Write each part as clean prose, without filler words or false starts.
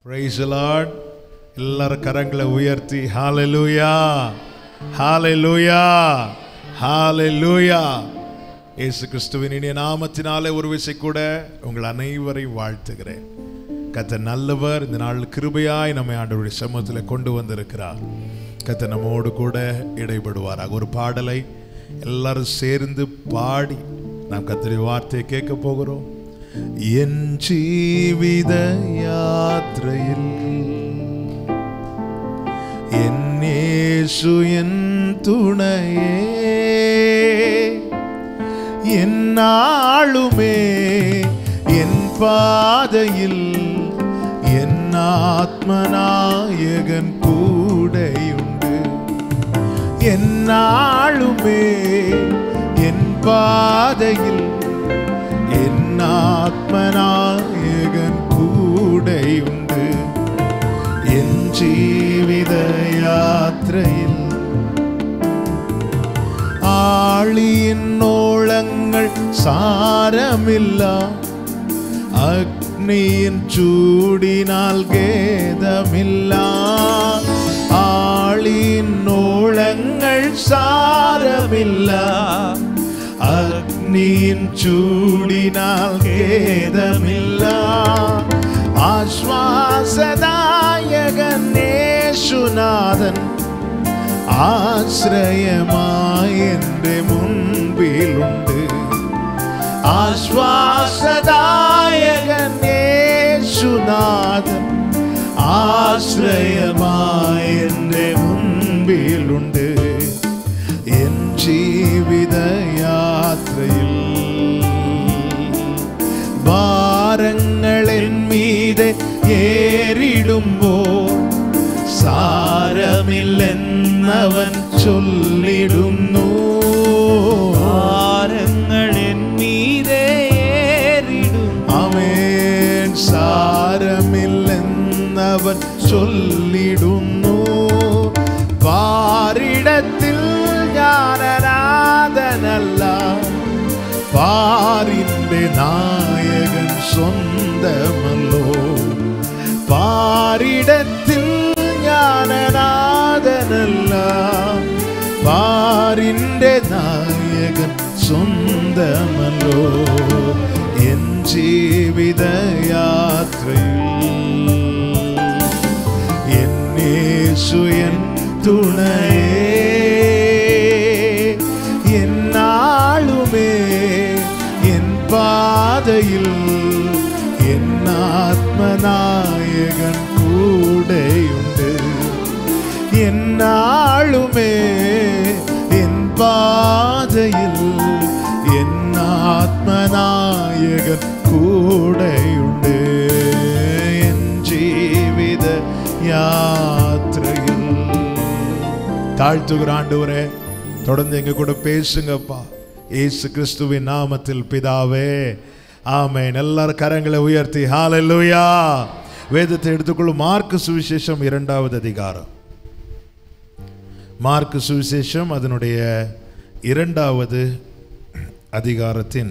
Praise the Lord. எல்லாரும் கரங்களை உயர்த்தி ஹalleluya ஹalleluya ஹalleluya. இயேசு கிறிஸ்துவின் இனிய நாமத்தினாலே ஒரு விசை கூட உங்கள் அனைவரையும் வாழ்த்துகிறேன். கர்த்தர் நல்லவர். இந்த நாள் கிருபையாய் நம்மை ஆண்டவருடைய சமூகத்தில் கொண்டு வந்திருக்கிறார். கர்த்தர் நம்மோடு கூட இடைபடுவாராக. ஒரு பாடலை எல்லாரும் சேர்ந்து பாடி நாம் கர்த்தருடைய வார்த்தையை கேட்க போகிறோம். என் ஜீவித யாத்திரையில் என் இயேசு என் துணையே, என் நாளுமே என் பாதையில் என் ஆத்மநாயகன் கூடையுண்டு. என் நாளுமே என் பாதையில் என் ஆத்மநாயகன் கூடையுண்டு. என் ஜீவித யாத்திரையில் ஆழியின் ஓளங்கள் சாரமில்லா அக்னியின் சூடினால் கேதமில்லா. ஆழியின் ஓளங்கள் சாரமில்லா அக்னியின் சூடினால் கேதமில்லா. ஆஸ்வாசதாயகன் இயேசுநாதன் ஆശ്രയமாய் என்று முன்பில் உண்டு. ஆஸ்வாசதாயகன் இயேசுநாதன் ஆശ്രയமாய் என்று முன்பில் உண்டு. என் ஜீவித யாத்திரையில் பாரங்கள் என் மீது ஏறிடும்போது സാരമില്ലെന്നവൻ ചൊല്ലിടുന്നു. ഭാരങ്ങൾ എൻ മീതെ ഏറിടും. ആമേൻ. സാരമില്ലെന്നവൻ ചൊല്ലിടുന്നു. പാരിടത്തിൽ ഞാൻ അനാഥനല്ല, പാരിന്റെ നായകൻ സ്വന്തമല്ലോ. പാരിടത്തിൽ ഞാൻ അനാഥനല്ല, പാരിന്റെ നായകൻ സ്വന്തമല്ലോ. എൻ ജീവിത യാത്രയിൽ എൻ യേശു എൻ തുണയേ, എൻ നാളുമേ എൻ പാതയിൽ എൻ ആത്മനായകൻ കൂടെയുണ്ട്. എൻ നാളുമേ എൻ പാതയിൽ എൻ ആത്മനായകൻ കൂടെയുണ്ട്. എൻ ജീവിത யாத்திரையில் தாழ்த்துகிற ஆண்டவரே, தொடர்ந்து எங்க கூட பேசுங்கப்பா. இயேசு கிறிஸ்துவின் நாமத்தில் பிதாவே, ஆமென். எல்லாரும் கரங்களை உயர்த்தி ஹalleluya. வேதத்தை எடுத்துக்கொள்ளும். மார்க்கு சுவிசேஷம் 2வது அதிகாரம். மார்க்கு சுவிசேஷம் அதனுடைய 2வது அதிகாரத்தின்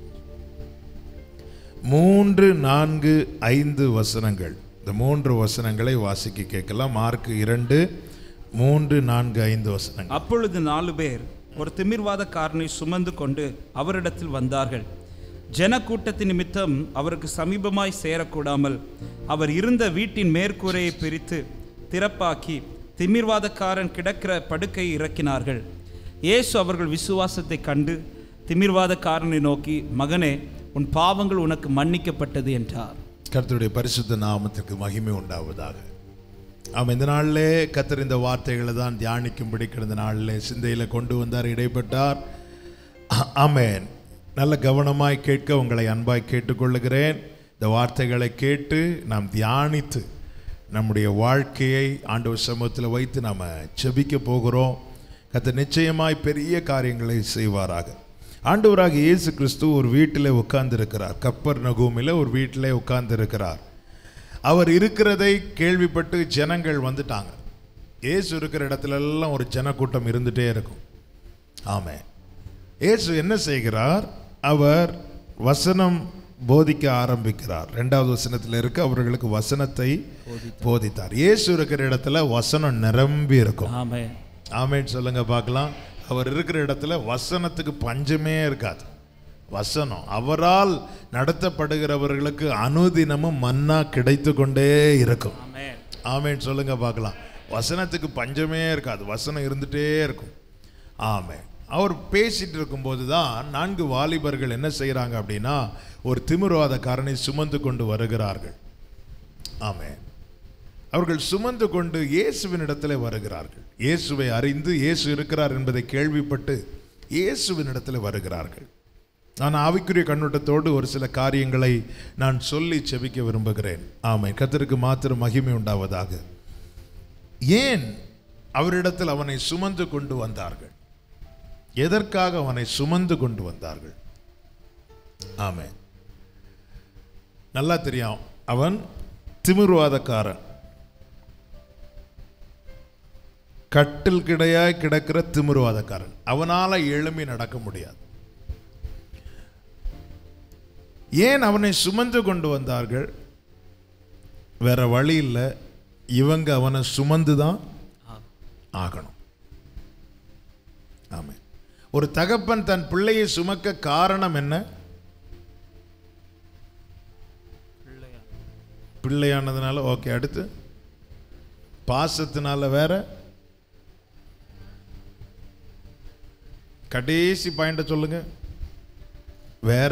3, 4, 5 வசனங்கள். இந்த 3 வசனங்களை வாசிக்க கேட்கலாம். மார்க்கு 2, 3, 4, 5 வசனங்கள். அப்பொழுது 4 பேர் ஒரு திமிர்வாதக்காரனை சுமந்து கொண்டு அவரிடத்தில் வந்தார்கள். ஜனக்கூட்டத்தின் நிமித்தம் அவருக்கு சமீபமாய் சேரக்கூடாமல் அவர் இருந்த வீட்டின் மேற்கூரையை பிரித்து திறப்பாக்கி திமிர்வாதக்காரன் கிடக்கிற படுக்கையை இறக்கினார்கள். இயேசு அவர்கள் விசுவாசத்தை கண்டு திமிர்வாதக்காரனை நோக்கி, மகனே, உன் பாவங்கள் உனக்கு மன்னிக்கப்பட்டது என்றார். கர்த்தருடைய பரிசுத்த நாமத்திற்கு மகிமை உண்டாவதாக. இந்த நாளிலே கர்த்தர் இந்த வார்த்தைகளை தான் தியானிக்கும்படி கிடந்த நாளிலே சிந்தையில் கொண்டு வந்தார், இடைப்பட்டார். ஆமென். நல்ல கவனமாய் கேட்க உங்களை அன்பாய் கேட்டுக்கொள்ளுகிறேன். இந்த வார்த்தைகளை கேட்டு நாம் தியானித்து நம்முடைய வாழ்க்கையை ஆண்டவர் சமூகத்தில் வைத்து நாம் செபிக்க போகிறோம். கர்த்தர் நிச்சயமாய் பெரிய காரியங்களை செய்வாராக. ஆண்டவராக இயேசு கிறிஸ்து ஒரு வீட்டில் உட்கார்ந்திருக்கிறார். கப்பர்நகூமில் ஒரு வீட்டில் உட்கார்ந்திருக்கிறார். அவர் இருக்கிறதை கேள்விப்பட்டு ஜனங்கள் வந்துட்டாங்க. இயேசு இருக்கிற இடத்துல எல்லாம் ஒரு ஜனக்கூட்டம் இருந்துகிட்டே இருக்கும். ஆமென். இயேசு என்ன செய்கிறார்? அவர் வசனம் போதிக்க ஆரம்பிக்கிறார். 2வது வசனத்தில் இருக்கு, அவர்களுக்கு வசனத்தை போதித்தார். இயேசு இருக்கிற இடத்துல வசனம் நிரம்பி இருக்கும். ஆமென் சொல்லுங்க பார்க்கலாம். அவர் இருக்கிற இடத்துல வசனத்துக்கு பஞ்சமே இருக்காது. வசனம் அவரால் நடத்தப்படுகிறவர்களுக்கு அனுதினமும் மன்னா கிடைத்து கொண்டே இருக்கும். ஆமென் சொல்லுங்க பார்க்கலாம். வசனத்துக்கு பஞ்சமே இருக்காது, வசனம் இருந்துட்டே இருக்கும். ஆமென். அவர் பேசிட்டு இருக்கும்போது தான் 4 வாலிபர்கள் என்ன செய்கிறாங்க அப்படின்னா, ஒரு திமிர்வாதக்காரனை சுமந்து கொண்டு வருகிறார்கள். ஆமென். அவர்கள் சுமந்து கொண்டு இயேசுவின் இடத்துல வருகிறார்கள். இயேசுவை அறிந்து இயேசு இருக்கிறார் என்பதை கேள்விப்பட்டு இயேசுவின் இடத்துல வருகிறார்கள். நான் ஆவிக்குரிய கண்ணோட்டத்தோடு ஒரு சில காரியங்களை நான் சொல்லி செபிக்க விரும்புகிறேன். ஆமென். கர்த்தருக்கு மாத்திரம் மகிமை உண்டாவதாக. ஏன் அவரிடத்தில் அவனை சுமந்து கொண்டு வந்தார்கள்? எதற்காக அவனை சுமந்து கொண்டு வந்தார்கள்? ஆமென். நல்லா தெரியும், அவன் திமிர்வாதக்காரன், கட்டில் கிடையாய் கிடக்கிற திமிர்வாதக்காரன். அவனால எழும்பி நடக்க முடியாது. ஏன் அவனை சுமந்து கொண்டு வந்தார்கள்? வேற வழி இல்லை, இவங்க அவனை சுமந்துதான் ஆகணும். ஆமென். ஒரு தகப்பன் தன் பிள்ளையை சுமக்க காரணம் என்ன? பிள்ளையானதுனால. ஓகே, அடுத்து பாசத்தினால. வேற கடைசி பாயிண்ட சொல்லுங்க. வேற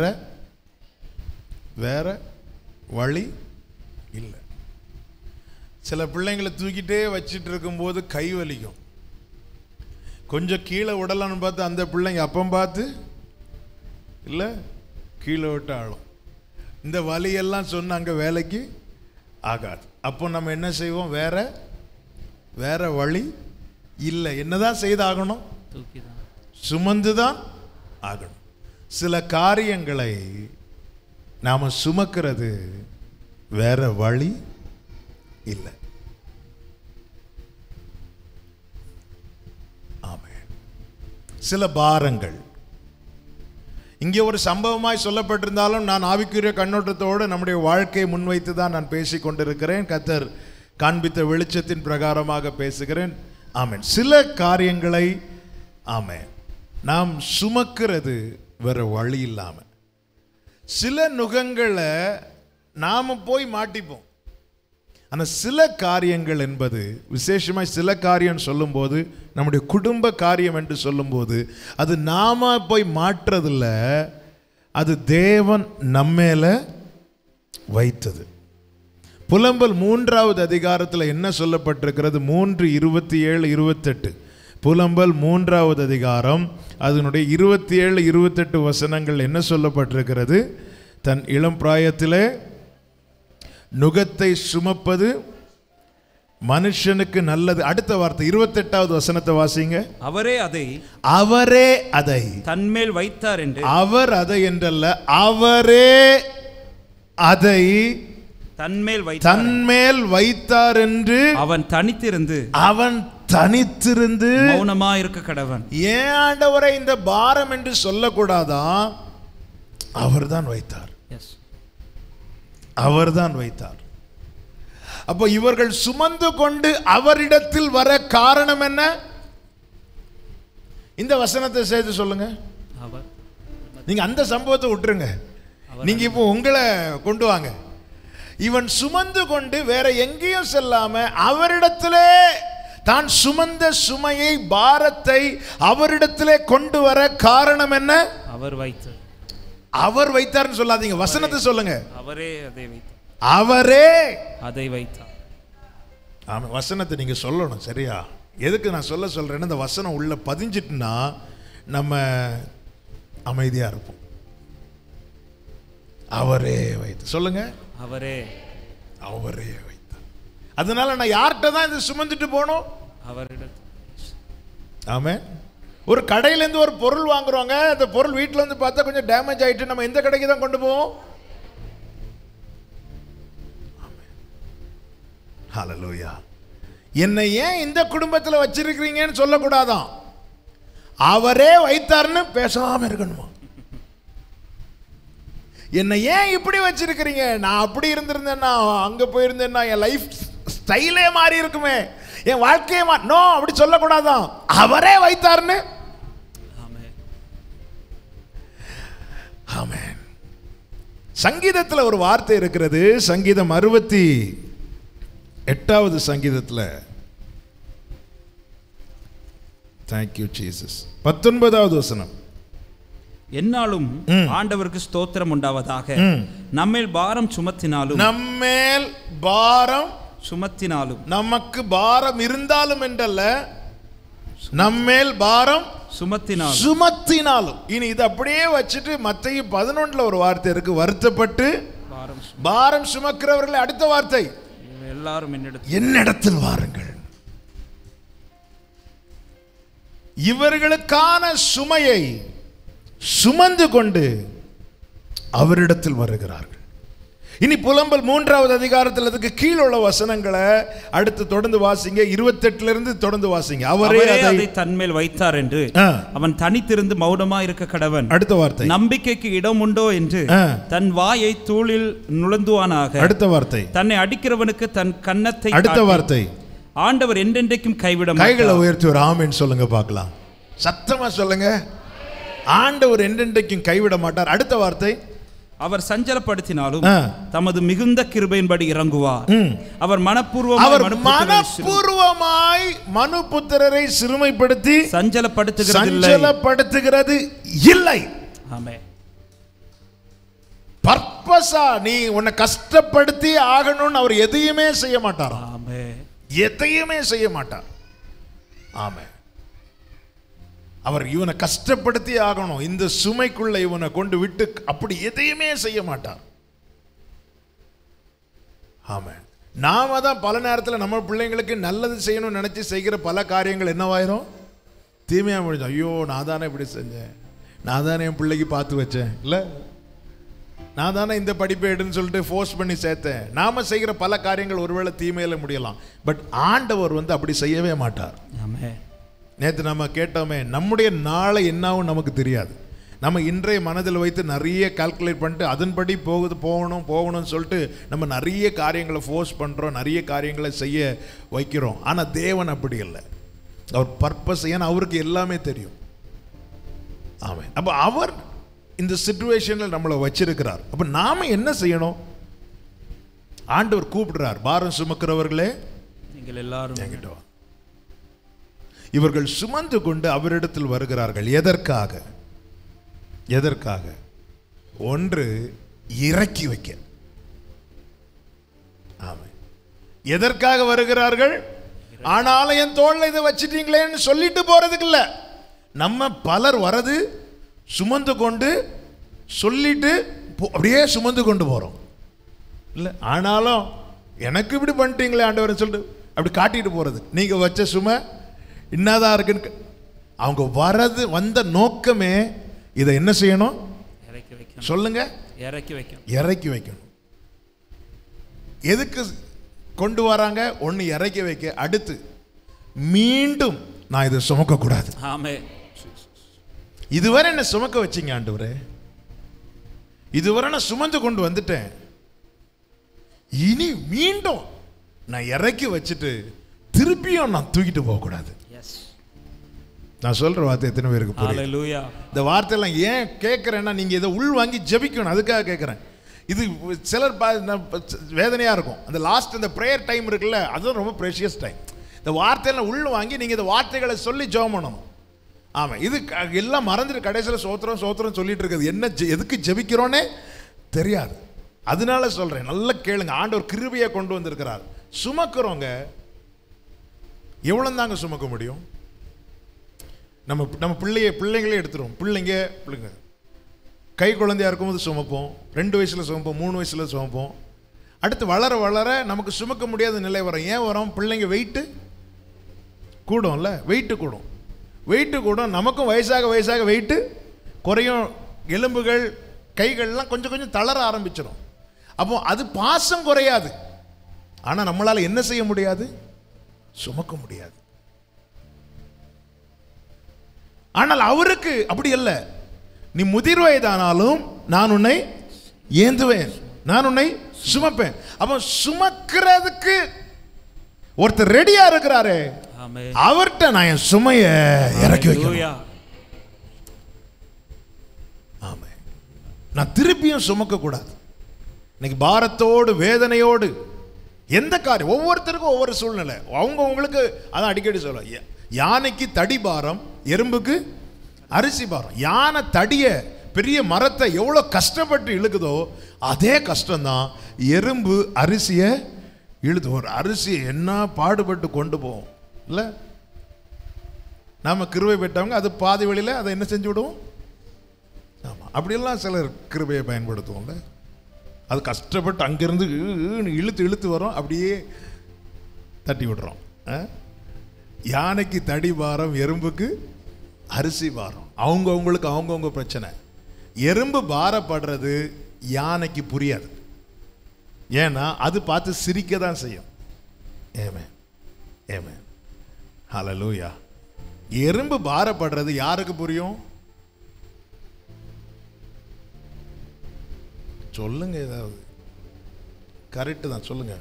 வேற வழி இல்லை. சில பிள்ளைங்களை தூக்கிட்டே வச்சிட்டு இருக்கும்போது கை வலிக்கும். கொஞ்சம் கீழே விடலான்னு பார்த்து அந்த பிள்ளைங்க அப்பம் பார்த்து இல்லை கீழே விட்டு ஆளும். இந்த வலியெல்லாம் சொன்ன அங்கே வேலைக்கு ஆகாது. அப்போ நம்ம என்ன செய்வோம்? வேற வழி இல்லை. என்னதான் செய்தாகணும்? சுமந்துதான் ஆகணும். சில காரியங்களை நாம் சுமக்கிறது வேற வழி இல்லை. ஆமென். சில பாரங்கள் இங்கே ஒரு சம்பவமாய் சொல்லப்பட்டிருந்தாலும் நான் ஆவிக்குரிய கண்ணோட்டத்தோடு நம்முடைய வாழ்க்கையை முன்வைத்து தான் நான் பேசிக் கொண்டிருக்கிறேன். கர்த்தர் காண்பித்த வெளிச்சத்தின் பிரகாரமாக பேசுகிறேன். ஆமென். சில காரியங்களை ஆமென் நாம் சுமக்கிறது வேற வழி இல்லாமல். சில நுகங்களை நாம் போய் மாட்டிப்போம். ஆனால் சில காரியங்கள் என்பது விசேஷமாய் சில காரியம் சொல்லும்போது, நம்முடைய குடும்ப காரியம் என்று சொல்லும்போது, அது நாம போய் மாற்றதில்ல, அது தேவன் நம்மேல வைத்தது. புலம்பல் 3வது அதிகாரத்தில் என்ன சொல்லப்பட்டிருக்கிறது? 3:27-28. புலம்பல் 3வது அதிகாரம் அதனுடைய 27-28 வசனங்கள் என்ன சொல்லப்பட்டிருக்கிறது? தன் இளம் பிராயத்திலே நுகத்தை சுமப்பது மனுஷனுக்கு நல்லது. அடுத்த வார்த்தை 28வது வசனத்தை வாசிங்க. அவரே அதை தன்மேல் வைத்தார் என்று. அவர் அதை என்றல்ல, அவரே அதை தன்மேல் வைத்தார் என்று. அவன் தனித்திருந்து மௌனமா இருக்க கடவன். ஏன் ஆண்டவரை இந்த பாரம் என்று சொல்லக்கூடாதா? அவர்தான் வைத்தார். அவர்தான் வைத்தார். அப்போ இவர்கள் சுமந்து கொண்டு அவரிடத்தில் வர காரணம் என்ன? இந்த வசனத்தை சேர்த்து சொல்லுங்க. நீங்க அந்த சம்பவத்தை விட்டுருங்க, நீங்க இப்போ உங்களை கொண்டு வாங்க. இவன் சுமந்து கொண்டு வேற எங்கேயும் செல்லாம அவரிடத்திலே தான் சுமந்த சுமையை, பாரத்தை அவரிடத்திலே கொண்டு வர காரணம் என்ன? அவர் வைத்தார்னு சொல்லாதீங்க, வசனத்தை சொல்லுங்க. அவரே அதை வைத்தார். ஆமா, வசனத்தை நீங்க சொல்லணும். சரியா? எதுக்கு நான் சொல்றேன்னா, இந்த வசனம் உள்ள பதிஞ்சிட்டுனா நம்ம அமைதியா இருப்போம். அவரே வைத்தார். சொல்லுங்க. அவரே வைத்தார். அதனால நான் யார்கிட்ட தான் இதை சுமந்துட்டு போனோம்? ஆமென். ஒரு கடையில இருந்து ஒரு பொருள் வாங்குறோங்க, அந்த பொருள் வீட்டில் வந்து பார்த்தா கொஞ்சம் டேமேஜ் ஆயிட்டு நம்ம எந்த கடைக்கு தான் கொண்டு போவோம்? ஹல்லேலூயா. என்னை ஏன் இந்த குடும்பத்தில் வச்சிருக்கிறீங்கன்னு சொல்லக்கூடாதான், அவரே வைத்தார்னு பேசாம இருக்கணுமா? என்னை ஏன் இப்படி வச்சிருக்கிறீங்க? நான் அப்படி இருந்திருந்தேன்னா, அங்க போயிருந்தேன்னா என் லைஃப் ஸ்டைலே மாறி இருக்குமே, என் வாழ்க்கையே நோ, அப்படி சொல்லக்கூடாதான். அவரே வைத்தார்னு. ஆமென். சங்கீதத்தில் ஒரு வார்த்தை இருக்கிறது. சங்கீதம் 68வது சங்கீதத்தில், தேங்க்யூ ஜீசஸ், 19வது வசனம். என்னாலும் ஆண்டவருக்கு ஸ்தோத்திரம் உண்டாவதாக. நம்மேல் பாரம் சுமத்தினாலும், நம்மேல் பாரம் சுமத்தினாலும், நமக்கு பாரம் இருந்தாலும் என்றல்ல, நம்மேல் பாரம் சுமத்தினாலும். இனி இது அப்படியே வச்சுட்டு மத்தேயு 11ல் ஒரு வார்த்தை இருக்கு, வருத்தப்பட்டு பாரம் சுமக்கிறவர்களை. அடுத்த வார்த்தை, எல்லாரும் என்னிடத்தில் வாருங்கள். இவர்களுக்கான சுமையை சுமந்து கொண்டு அவரிடத்தில் வருகிறார்கள். இனி புலம்பல் 3வது அதிகாரத்தில் அதுக்கு கீழே உள்ள வசனங்களை அடுத்து தொடர்ந்து வாசிங்க. 28லிருந்து தொடர்ந்து வாசிங்க. அவரே அதை தன்மேல் வைத்தார் என்று அவன் தனித்திருந்து மௌனமா இருக்க கடவன். அடுத்த வார்த்தை, நம்பிக்கைக்கு இடம் உண்டோ என்று தன் வாயை தூளில் நுழைந்துவானாக. அடுத்த வார்த்தை, தன்னை அடிக்கிறவனுக்கு தன் கன்னத்தை. அடுத்த வார்த்தை, ஆண்டவர் என்றென்றைக்கும் கைவிட மாட்டார். கைகளை உயர்த்தி ஒரு ஆமென் சொல்லுங்க பார்க்கலாம், சத்தமா சொல்லுங்க. ஆண்டவர் என்றென்றைக்கும் கைவிட மாட்டார். அடுத்த வார்த்தை, அவர் சஞ்சலப்படுத்தினாலும் தமது மிகுந்த கிருபையின்படி இறங்குவார். அவர் மனப்பூர்வமாய் மனுபுத்திரரை சிறுமைப்படுத்தி சஞ்சலப்படுத்துகிறது இல்லை. ஆமென். பர்பஸா நீ உன்னை கஷ்டப்படுத்தி ஆகணும்னு அவர் எதையுமே செய்ய மாட்டார். ஆமென். எதையுமே செய்ய மாட்டார். ஆமென். அவர் இவனை கஷ்டப்படுத்தி ஆகணும், இந்த சுமைக்குள்ள இவனை கொண்டு விட்டு அப்படி எதையுமே செய்ய மாட்டார். ஆமாம். நாம தான் பல நேரத்தில் நம்ம பிள்ளைங்களுக்கு நல்லது செய்யணும்னு நினைச்சு செய்கிற பல காரியங்கள் என்னவாயிரும், தீமையா முடிஞ்சோம். ஐயோ நான் தானே இப்படி செஞ்சேன், நான் தானே என் பிள்ளைக்கு பார்த்து வச்சேன், இல்லை நான் தானே இந்த படிப்பை எடுன்னு சொல்லிட்டு ஃபோர்ஸ் பண்ணி சேர்த்தேன். நாம செய்கிற பல காரியங்கள் ஒருவேளை தீமையில முடியலாம். பட் ஆண்டவர் அப்படி செய்யவே மாட்டார். ஆமென். நேற்று நம்ம கேட்டோமே, நம்முடைய நாளை என்னாவும் நமக்கு தெரியாது. நம்ம இன்றைய மனதில் வைத்து நிறைய கால்குலேட் பண்ணிட்டு அதன்படி போகணும்னு சொல்லிட்டு நம்ம நிறைய காரியங்களை ஃபோர்ஸ் பண்ணுறோம், நிறைய காரியங்களை செய்ய வைக்கிறோம். ஆனால் தேவன் அப்படி இல்லை. அவர் பர்பஸ், ஏன்னா அவருக்கு எல்லாமே தெரியும். ஆமாம். அப்போ அவர் இந்த சிச்சுவேஷனில் நம்மளை வச்சிருக்கிறார். அப்போ நாம் என்ன செய்யணும்? ஆண்டவர் கூப்பிடுறார், பாரம் சுமக்கிறவர்களே நீங்கள் எல்லாரும் என்கிட்ட வா. இவர்கள் சுமந்து கொண்டு அவரிடத்தில் வருகிறார்கள். எதற்காக? ஒன்று, இறக்கி வைக்க. ஆமாம். எதற்காக வருகிறார்கள்? ஆனாலும் என் தோள்ல இதை வச்சிட்டீங்களேன்னு சொல்லிட்டு போறதுக்கு இல்ல. நம்ம பலர் வரது சுமந்து கொண்டு சொல்லிட்டு அப்படியே சுமந்து கொண்டு போறோம் இல்ல. ஆனாலும் எனக்கு இப்படி பண்ணிட்டீங்களே ஆண்டவர் சொல்லிட்டு அப்படி காட்டிட்டு போறது. நீங்க வச்ச சுமை என்னதான் இருக்குன்னு அவங்க வந்த நோக்கமே இதை என்ன செய்யணும்? சொல்லுங்க, இறக்கி வைக்கணும். எதுக்கு கொண்டு வராங்க? ஒன்னு இறக்கி வைக்க, அடுத்து மீண்டும் நான் இதை சுமக்க கூடாது. இதுவரை என்ன சுமக்க வச்சீங்க ஆண்டவரே, இதுவரை நான் சுமந்து கொண்டு வந்துட்டேன், இனி மீண்டும் நான் இறக்கி வச்சுட்டு திருப்பியும் நான் தூக்கிட்டு போக கூடாது. நான் சொல்ற வார்த்தை எத்தனை பேருக்கு புரியும்? இந்த வார்த்தையெல்லாம் ஏன் கேட்கிறேன்னா, நீங்க இதை உள் வாங்கி ஜெபிக்கணும், அதுக்காக கேட்கிறேன். இது சிலர் வேதனையா இருக்கும். அந்த லாஸ்ட் இந்த பிரேயர் டைம் இருக்குல்ல, அதுவும் ரொம்ப ப்ரெஷியஸ் டைம். இந்த வார்த்தையெல்லாம் உள்ள வாங்கி நீங்க இந்த வார்த்தைகளை சொல்லி ஜெபம் பண்ணணும். ஆமா, இது எல்லாம் மறந்துட்டு கடைசியில் சோத்திரம் சொல்லிட்டு இருக்குது. என்ன எதுக்கு ஜெபிக்கிறோன்னே தெரியாது. அதனால சொல்றேன், நல்லா கேளுங்க. ஆண்டவர் கிருபையை கொண்டு வந்திருக்கிறார். சுமக்கிறோங்க எவ்வளவு தாங்க சுமக்க முடியும்? நம்ம பிள்ளைங்களே எடுத்துருவோம். பிள்ளைங்க கை குழந்தையா இருக்கும்போது சுமப்போம், 2 வயசுல சுமப்போம், 3 வயசுல சுமப்போம். அடுத்து வளர வளர நமக்கு சுமக்க முடியாத நிலை வரும். ஏன் வரும்? பிள்ளைங்க வெயிட்டு கூடும்ல, வெயிட்டு கூடும். நமக்கும் வயசாக வெயிட்டு குறையும். எலும்புகள் கைகள்லாம் கொஞ்சம் தளர ஆரம்பிச்சிடும். அப்போ அது பாசம் குறையாது, ஆனால் நம்மளால் என்ன செய்ய முடியாது? சுமக்க முடியாது. ஆனால் அவருக்கு அப்படி அல்ல. நீ முதிர் வயதானாலும் நான் உன்னை ஏந்துவேன், நான் உன்னை சுமப்பேன். அப்ப சுமக்கிறதுக்கு ஒருத்தர் ரெடியா இருக்கிறாரே, அவர்கிட்ட நான் என் சுமைய இறக்கி வைக்கணும். ஆமே, நான் திருப்பியும் சுமக்க கூடாது. இன்னைக்கு பாரத்தோடு வேதனையோடு எந்த காரியம், ஒவ்வொருத்தருக்கும் ஒவ்வொரு சூழ்நிலை. அவங்களுக்கு அதான் அடிக்கடி சொல்ல, யானைக்கு தடி பாரம், எறும்புக்கு அரிசி பாரம். யானை தடிய பெரிய மரத்தை எவ்வளோ கஷ்டப்பட்டு இழுக்குதோ அதே கஷ்டம்தான் எறும்பு அரிசியை இழுது. ஒரு அரிசியை என்ன பாடுபட்டு கொண்டு போவோம் இல்லை? நாம் கிருபை பெற்றவங்க அது பாதி வழியில் அதை என்ன செஞ்சு விடுவோம்? ஆமாம், அப்படியெல்லாம் சிலர் கிருபையை பயன்படுத்துவோம்ல. அது கஷ்டப்பட்டு அங்கேருந்து இழுத்து இழுத்து வரும், அப்படியே தட்டி விடுறோம். யானைக்கு தடி பாரம், எறும்புக்கு அரிசி பாரம். அவங்கவுங்களுக்கு அவங்கவுங்க பிரச்சனை. எறும்பு பாரப்படுறது யானைக்கு புரியாது, ஏன்னா அது பார்த்து சிரிக்க தான் செய்யும். ஏமே ஏமே ஹல்லேலூயா. எறும்பு பாரப்படுறது யாருக்கு புரியும்? சொல்லுங்க, ஏதாவது கரெக்டு தான் சொல்லுங்க.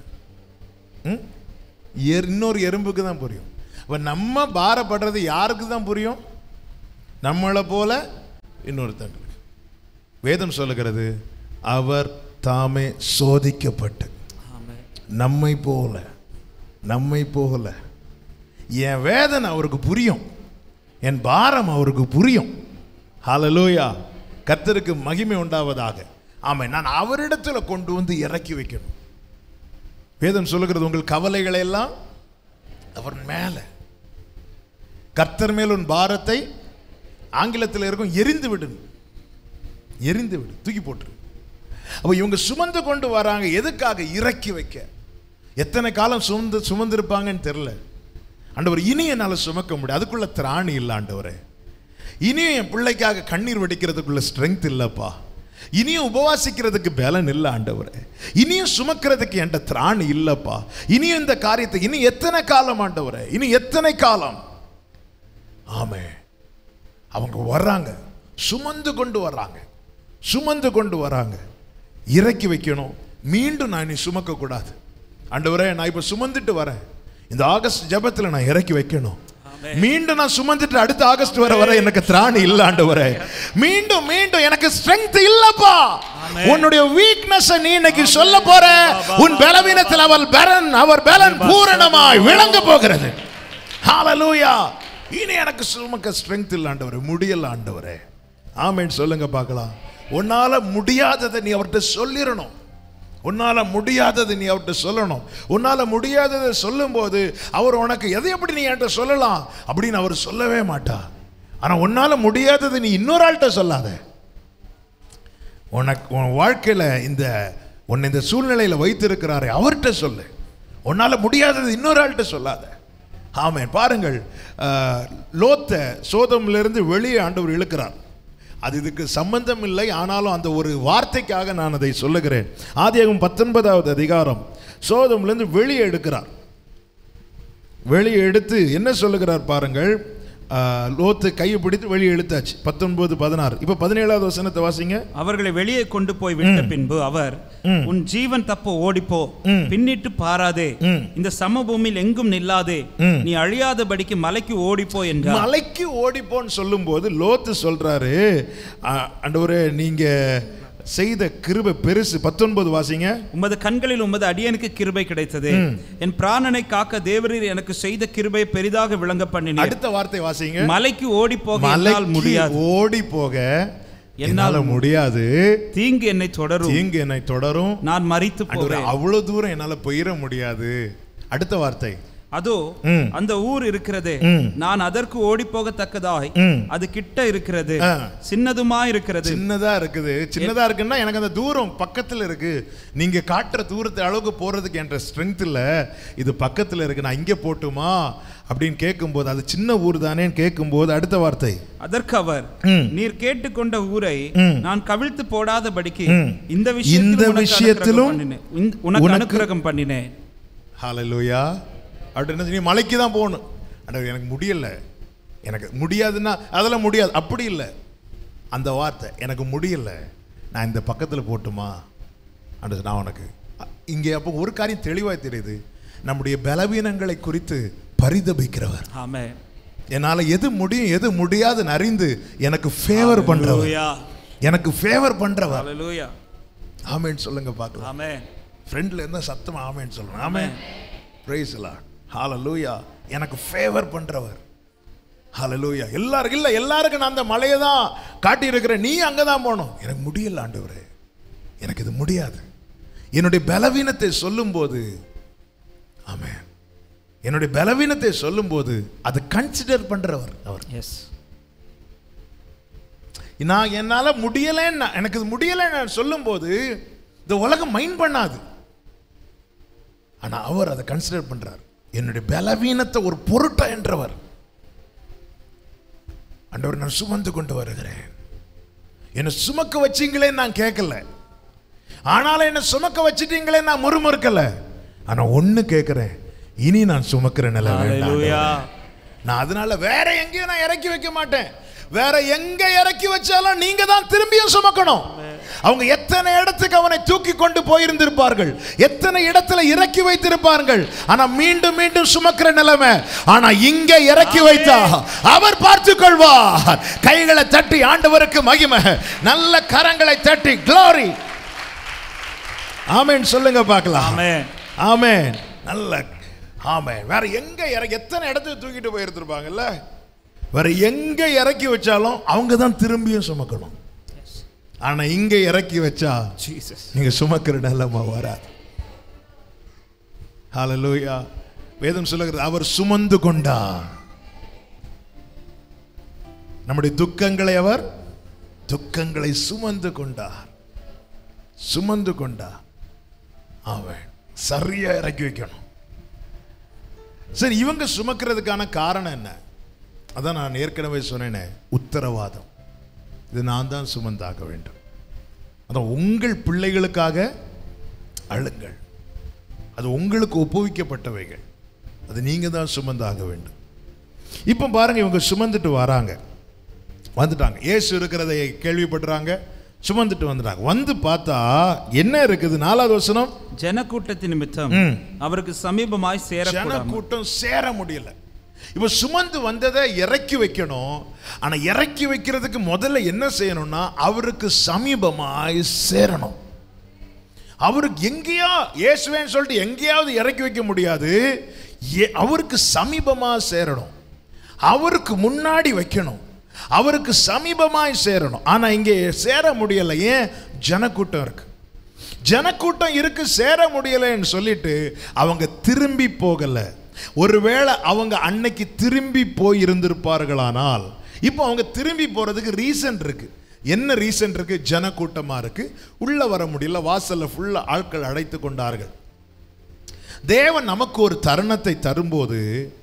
இன்னொரு எறும்புக்கு தான் புரியும். அப்ப நம்ம பாரப்படுறது யாருக்கு தான் புரியும்? நம்மளை போல இன்னொருத்தங்களுக்கு. வேதம் சொல்லுகிறது, அவர் தாமே சோதிக்கப்பட்டு நம்மை போல. என் வேதனை அவருக்கு புரியும், என் பாரம் அவருக்கு புரியும். ஹல்லேலூயா, கர்த்தருக்கு மகிமை உண்டாவதாக. ஆமை, நான் அவரிடத்துல கொண்டு வந்து இறக்கி வைக்கணும். வேதம் சொல்லுகிறது, உங்கள் கவலைகளை எல்லாம் அவர் மேல, கர்த்தர் மேல் உன் பாரத்தை, ஆங்கிலத்தில் இருக்கும் எரிந்து விடு, தூக்கி போட்டுரு. அப்போ இவங்க சுமந்து கொண்டு வராங்க. எதுக்காக? இறக்கி வைக்க. எத்தனை காலம் சுமந்திருப்பாங்கன்னு தெரியல. ஆண்டவர், இனி என்னால் சுமக்க முடியும், அதுக்குள்ள திராணி இல்லை ஆண்டவரே. இனியும் என் பிள்ளைக்காக கண்ணீர் வடிக்கிறதுக்குள்ள ஸ்ட்ரென்த் இல்லப்பா. இனியும் உபவாசிக்கிறதுக்கு பலன் இல்லை ஆண்டவரே. இனியும் சுமக்கிறதுக்கு என்கிட்ட திராணி இல்லப்பா. இனியும் இந்த காரியத்தை இனி எத்தனை காலம் ஆண்டவரே, இனி எத்தனை காலம்? ஆமே, அவங்க வர்றாங்க, சுமந்து கொண்டு வராங்க. இறக்கி வைக்கணும். மீண்டும் நான் இனி சுமக்க கூடாது. ஆண்டவரே, நான் இப்ப சுமந்துட்டு வரேன், இந்த ஆகஸ்ட் ஜெபத்தில் நான் இறக்கி வைக்கணும். மீண்டும் நான் சுமந்துட்டு அடுத்த ஆகஸ்ட் வர எனக்கு திராணி இல்ல ஆண்டவரே. மீண்டும் எனக்கு ஸ்ட்ரெங்த் இல்லப்பா. உன்னுடைய வீக்னஸ் நீ இன்னைக்கு சொல்ல போற. உன் பலவீனத்தில் அவர் பலன் பூரணமாய் விளங்க போகிறது. ஹல்லேலூயா. இனி எனக்கு சுமக்க ஸ்ட்ரெங்த் இல்ல ஆண்டவரே, முடியல ஆண்டவரே. ஆமென் சொல்லுங்க பார்க்கலாம். உன்னால முடியாததை நீ அவர்கிட்ட சொல்லிடணும். உன்னால முடியாதது நீ அவர்கிட்ட சொல்லணும். உன்னால முடியாததை சொல்லும் போது அவர் உனக்கு எதை எப்படி நீ என்கிட்ட சொல்லலாம் அப்படின்னு அவர் சொல்லவே மாட்டார். ஆனா உன்னால முடியாதது நீ இன்னொரு ஆள்கிட்ட சொல்லாத. உனக்கு உன் வாழ்க்கையில உன்னை இந்த சூழ்நிலையில வைத்திருக்கிறாரே அவர்கிட்ட சொல்லு. உன்னால முடியாதது இன்னொரு ஆள்கிட்ட சொல்லாத. ஆமென். பாருங்கள், லோத்தை சோதமிலிருந்து வெளியே ஆண்டவர் இழுக்கிறார். அது இதுக்கு சம்பந்தம் இல்லை, ஆனாலும் அந்த ஒரு வார்த்தைக்காக நான் அதை சொல்லுகிறேன். ஆதியாகமம் 19வது அதிகாரம் சோதமிலிருந்து வெளியே எடுக்கிறார். வெளியே எடுத்து என்ன சொல்லுகிறார் பாருங்கள். லோத்து கையை பிடித்து வெளியே இழுத்தாச்சு. 19, 16. இப்ப 17வது வசனத்தை வாசிங்க. அவர்களை வெளியே கொண்டு போய் விட்ட பின்பு அவர், உன் ஜீவன் தப்ப ஓடிப்போ, பின்னிட்டு பாராதே, இந்த சமபூமியில் எங்கும் நில்லாதே, நீ அழியாதபடிக்கு மலைக்கு ஓடிப்போ என்றார். மலைக்கு ஓடிப்போன்னு சொல்லும் போது லோத்து சொல்றாரு, ஆண்டவரே நீங்க செய்த கிருபை பெருசு. 19 வாசிங்க. உமது கண்களில் உமது அடியனுக்கு கிருபை கிடைத்தது, என் பிராணனை காக்க தேவரீர் எனக்கு செய்த கிருபை பெரிதாக விளங்க பண்ணினீர். அடுத்த வார்த்தை வாசிங்க. மலைக்கு ஓடி போக என்னால் முடியாது, ஓடி போக என்னால முடியாது, தீங்கு என்னை தொடரும், நான் மரித்து போவேன். அவ்வளவு தூரம் என்னால போயிட முடியாது. அடுத்த வார்த்தை, அதோ அந்த ஊர் இருக்கிறது, நான் அதற்கு ஓடி போகத்தக்கதாய் அது கிட்ட இருக்கிறது, சின்னதுமா இருக்கிறது. சின்னதா இருக்குன்னா எனக்கு அந்த தூரம் பக்கத்துல இருக்கு. நீங்க காட்டுற தூரத்தை அளவுக்கு போறதுக்கு என்ற ஸ்ட்ரென்த் இல்ல, இது பக்கத்துல இருக்கு, நான் இங்க போட்டுமா அப்படின்னு கேட்கும்போது, அது சின்ன ஊர் தானேன்னு கேட்கும்போது அடுத்த வார்த்தை, அதற்கு அவர், நீர் கேட்டுக்கொண்ட ஊரை நான் கவிழ்த்து போடாதபடிக்கு இந்த விஷயத்திலும் உனக்கு அனுக்கிரகம் பண்ணினேன். ஹல்லேலூயா. அப்படின்னு நீ மலைக்கு தான் போகணும். எனக்கு முடியல, எனக்கு முடியாதுன்னா அதெல்லாம் முடியாது, அப்படி இல்லை. அந்த வார்த்தை எனக்கு முடியல, நான் இந்த பக்கத்தில் போட்டுமா அப்படின்னு நான் உனக்கு இங்கே அப்போ ஒரு காரியம் தெளிவாக தெரியுது, நம்முடைய பலவீனங்களை குறித்து பரிதபிக்கிறவர். ஆமென். என்னால் எது முடியும் எது முடியாதுன்னு அறிந்து எனக்கு ஃபேவர் பண்றவர், எனக்கு ஃபேவர் பண்றவர். ஹalleluya. ஆமென் சொல்லுங்க பார்க்கலாம். ஆமென். ஃப்ரெண்ட்ல இருந்தா சத்தமா ஆமென் சொல்லுங்க. ஆமென். Praise the lord. ஹalleluya. எனக்கு ஃபேவர் பண்றவர். ஹalleluya. எல்லாரும் இல்ல, எல்லாருக்கும் நான் அந்த மலையை தான் காட்டி இருக்கிறேன், நீ அங்கே தான் போகணும். எனக்கு முடியல ஆண்டவரே, எனக்கு இது முடியாது. என்னுடைய பலவீனத்தை சொல்லும்போது, ஆமென், என்னுடைய பலவீனத்தை சொல்லும்போது அது கன்சிடர் பண்றவர் அவர். எஸ். நான் என்னால முடியலன்னு, எனக்கு இது முடியலன்னு சொல்லும்போது இந்த உலகம் மைண்ட் பண்ணாது. ஆனா அவர் அதை கன்சிடர் பண்றார். என்னுடைய பலவீனத்தை ஒரு பொருட்டா என்றவர். ஆண்டவர், நான் சுமந்து கொண்டு வருகிறேன், என்னை சுமக்க வச்சீங்களே நான் கேட்கல, ஆனாலும் என்னை சுமக்க வச்சிட்டீங்களே நான் முறுமுறுக்கல. ஆனா ஒண்ணு கேட்கிறேன், இனி நான் சுமக்கிற நிலை வேண்டாம். நான் அதனால வேற எங்கேயும் நான் இறக்கி வைக்க மாட்டேன். வேற எங்க இறக்கி வச்சாலும் நீங்க தான் திரும்பியும் சுமக்கணும். அவங்க எத்தனை இடத்துக்கு அவனை தூக்கி கொண்டு போயிருந்திருப்பார்கள், எத்தனை இடத்துல இறக்கி வைத்திருப்பார்கள், ஆனா மீண்டும் மீண்டும் சுமக்கிற நிலைமை. ஆனா இங்க இறக்கி வைத்தா அவர் பார்த்துக் கொள்வார். கைகளை தட்டி ஆண்டவருக்கு மகிமை, நல்ல கரங்களை தட்டி க்ளோரி. ஆமென் சொல்லுங்க பார்க்கலாம். ஆமென். ஆமென். நல்ல ஆமென். வேற எங்க எத்தனை இடத்துக்கு தூக்கிட்டு போயிருந்திருப்பாங்கல்ல, வேற எங்க இறக்கி வச்சாலும் அவங்க தான் திரும்பியும் சுமக்கணும். ஆனா இங்க இறக்கி வச்சா நீங்க சுமக்கிற நிலைமை வராது. ஹalleluya. வேதம் சொல்லுகிறது, அவர் சுமந்து கொண்டார் நம்முடைய துக்கங்களை, அவர் துக்கங்களை சுமந்து கொண்டார், சுமந்து கொண்டார். அவன் சரியா இறக்கி வைக்கணும். சரி, இவங்க சுமக்கிறதுக்கான காரணம் என்ன? அதான் நான் ஏற்கனவே சொன்னேனே, உத்தரவாதம். இது நான் தான் சுமந்தாக வேண்டும். அதான் உங்கள் பிள்ளைகளுக்காக அழுங்கள், அது உங்களுக்கு ஒப்புவிக்கப்பட்டவைகள், அது நீங்க தான் சுமந்தாக வேண்டும். இப்போ பாருங்க, இவங்க சுமந்துட்டு வராங்க, வந்துட்டாங்க. இயேசு இருக்கிறதை கேள்விப்படுறாங்க, சுமந்துட்டு வந்துட்டாங்க. வந்து பார்த்தா என்ன இருக்குது? 4வது வசனம், ஜனக்கூட்டத்தின் நிமித்தம் அவருக்கு சமீபமாய் ஜனக்கூட்டம் சேர முடியல. இப்ப சுமந்து வந்ததை இறக்கி வைக்கணும். ஆனா இறக்கி வைக்கிறதுக்கு முதல்ல என்ன செய்யணும்னா, அவருக்கு சமீபமாய் சேரணும். அவருக்கு எங்கேயா இயேசுவேன்னு சொல்லிட்டு எங்கேயாவது இறக்கி வைக்க முடியாது. அவருக்கு சமீபமா சேரணும், அவருக்கு முன்னாடி வைக்கணும், அவருக்கு சமீபமாய் சேரணும். ஆனா இங்கே சேர முடியல. ஏன்? ஜனக்கூட்டம் இருக்கு, ஜனக்கூட்டம் இருக்கு, சேர முடியலன்னு சொல்லிட்டு அவங்க திரும்பி போகல. ஒருவேளை அவங்க அன்னைக்கு திரும்பி போய் இருந்திருப்பார்களானால், இப்போ அவங்க திரும்பி போறதுக்கு ரீசன் இருக்கு. என்ன ரீசன் இருக்கு? ஜனக்கூட்டமா இருக்கு, உள்ள வர முடியல, வாசல்ல ஃபுல்லா ஆட்கள் அடைத்து கொண்டார்கள். தேவன் நமக்கு ஒரு தருணத்தை தரும்போது,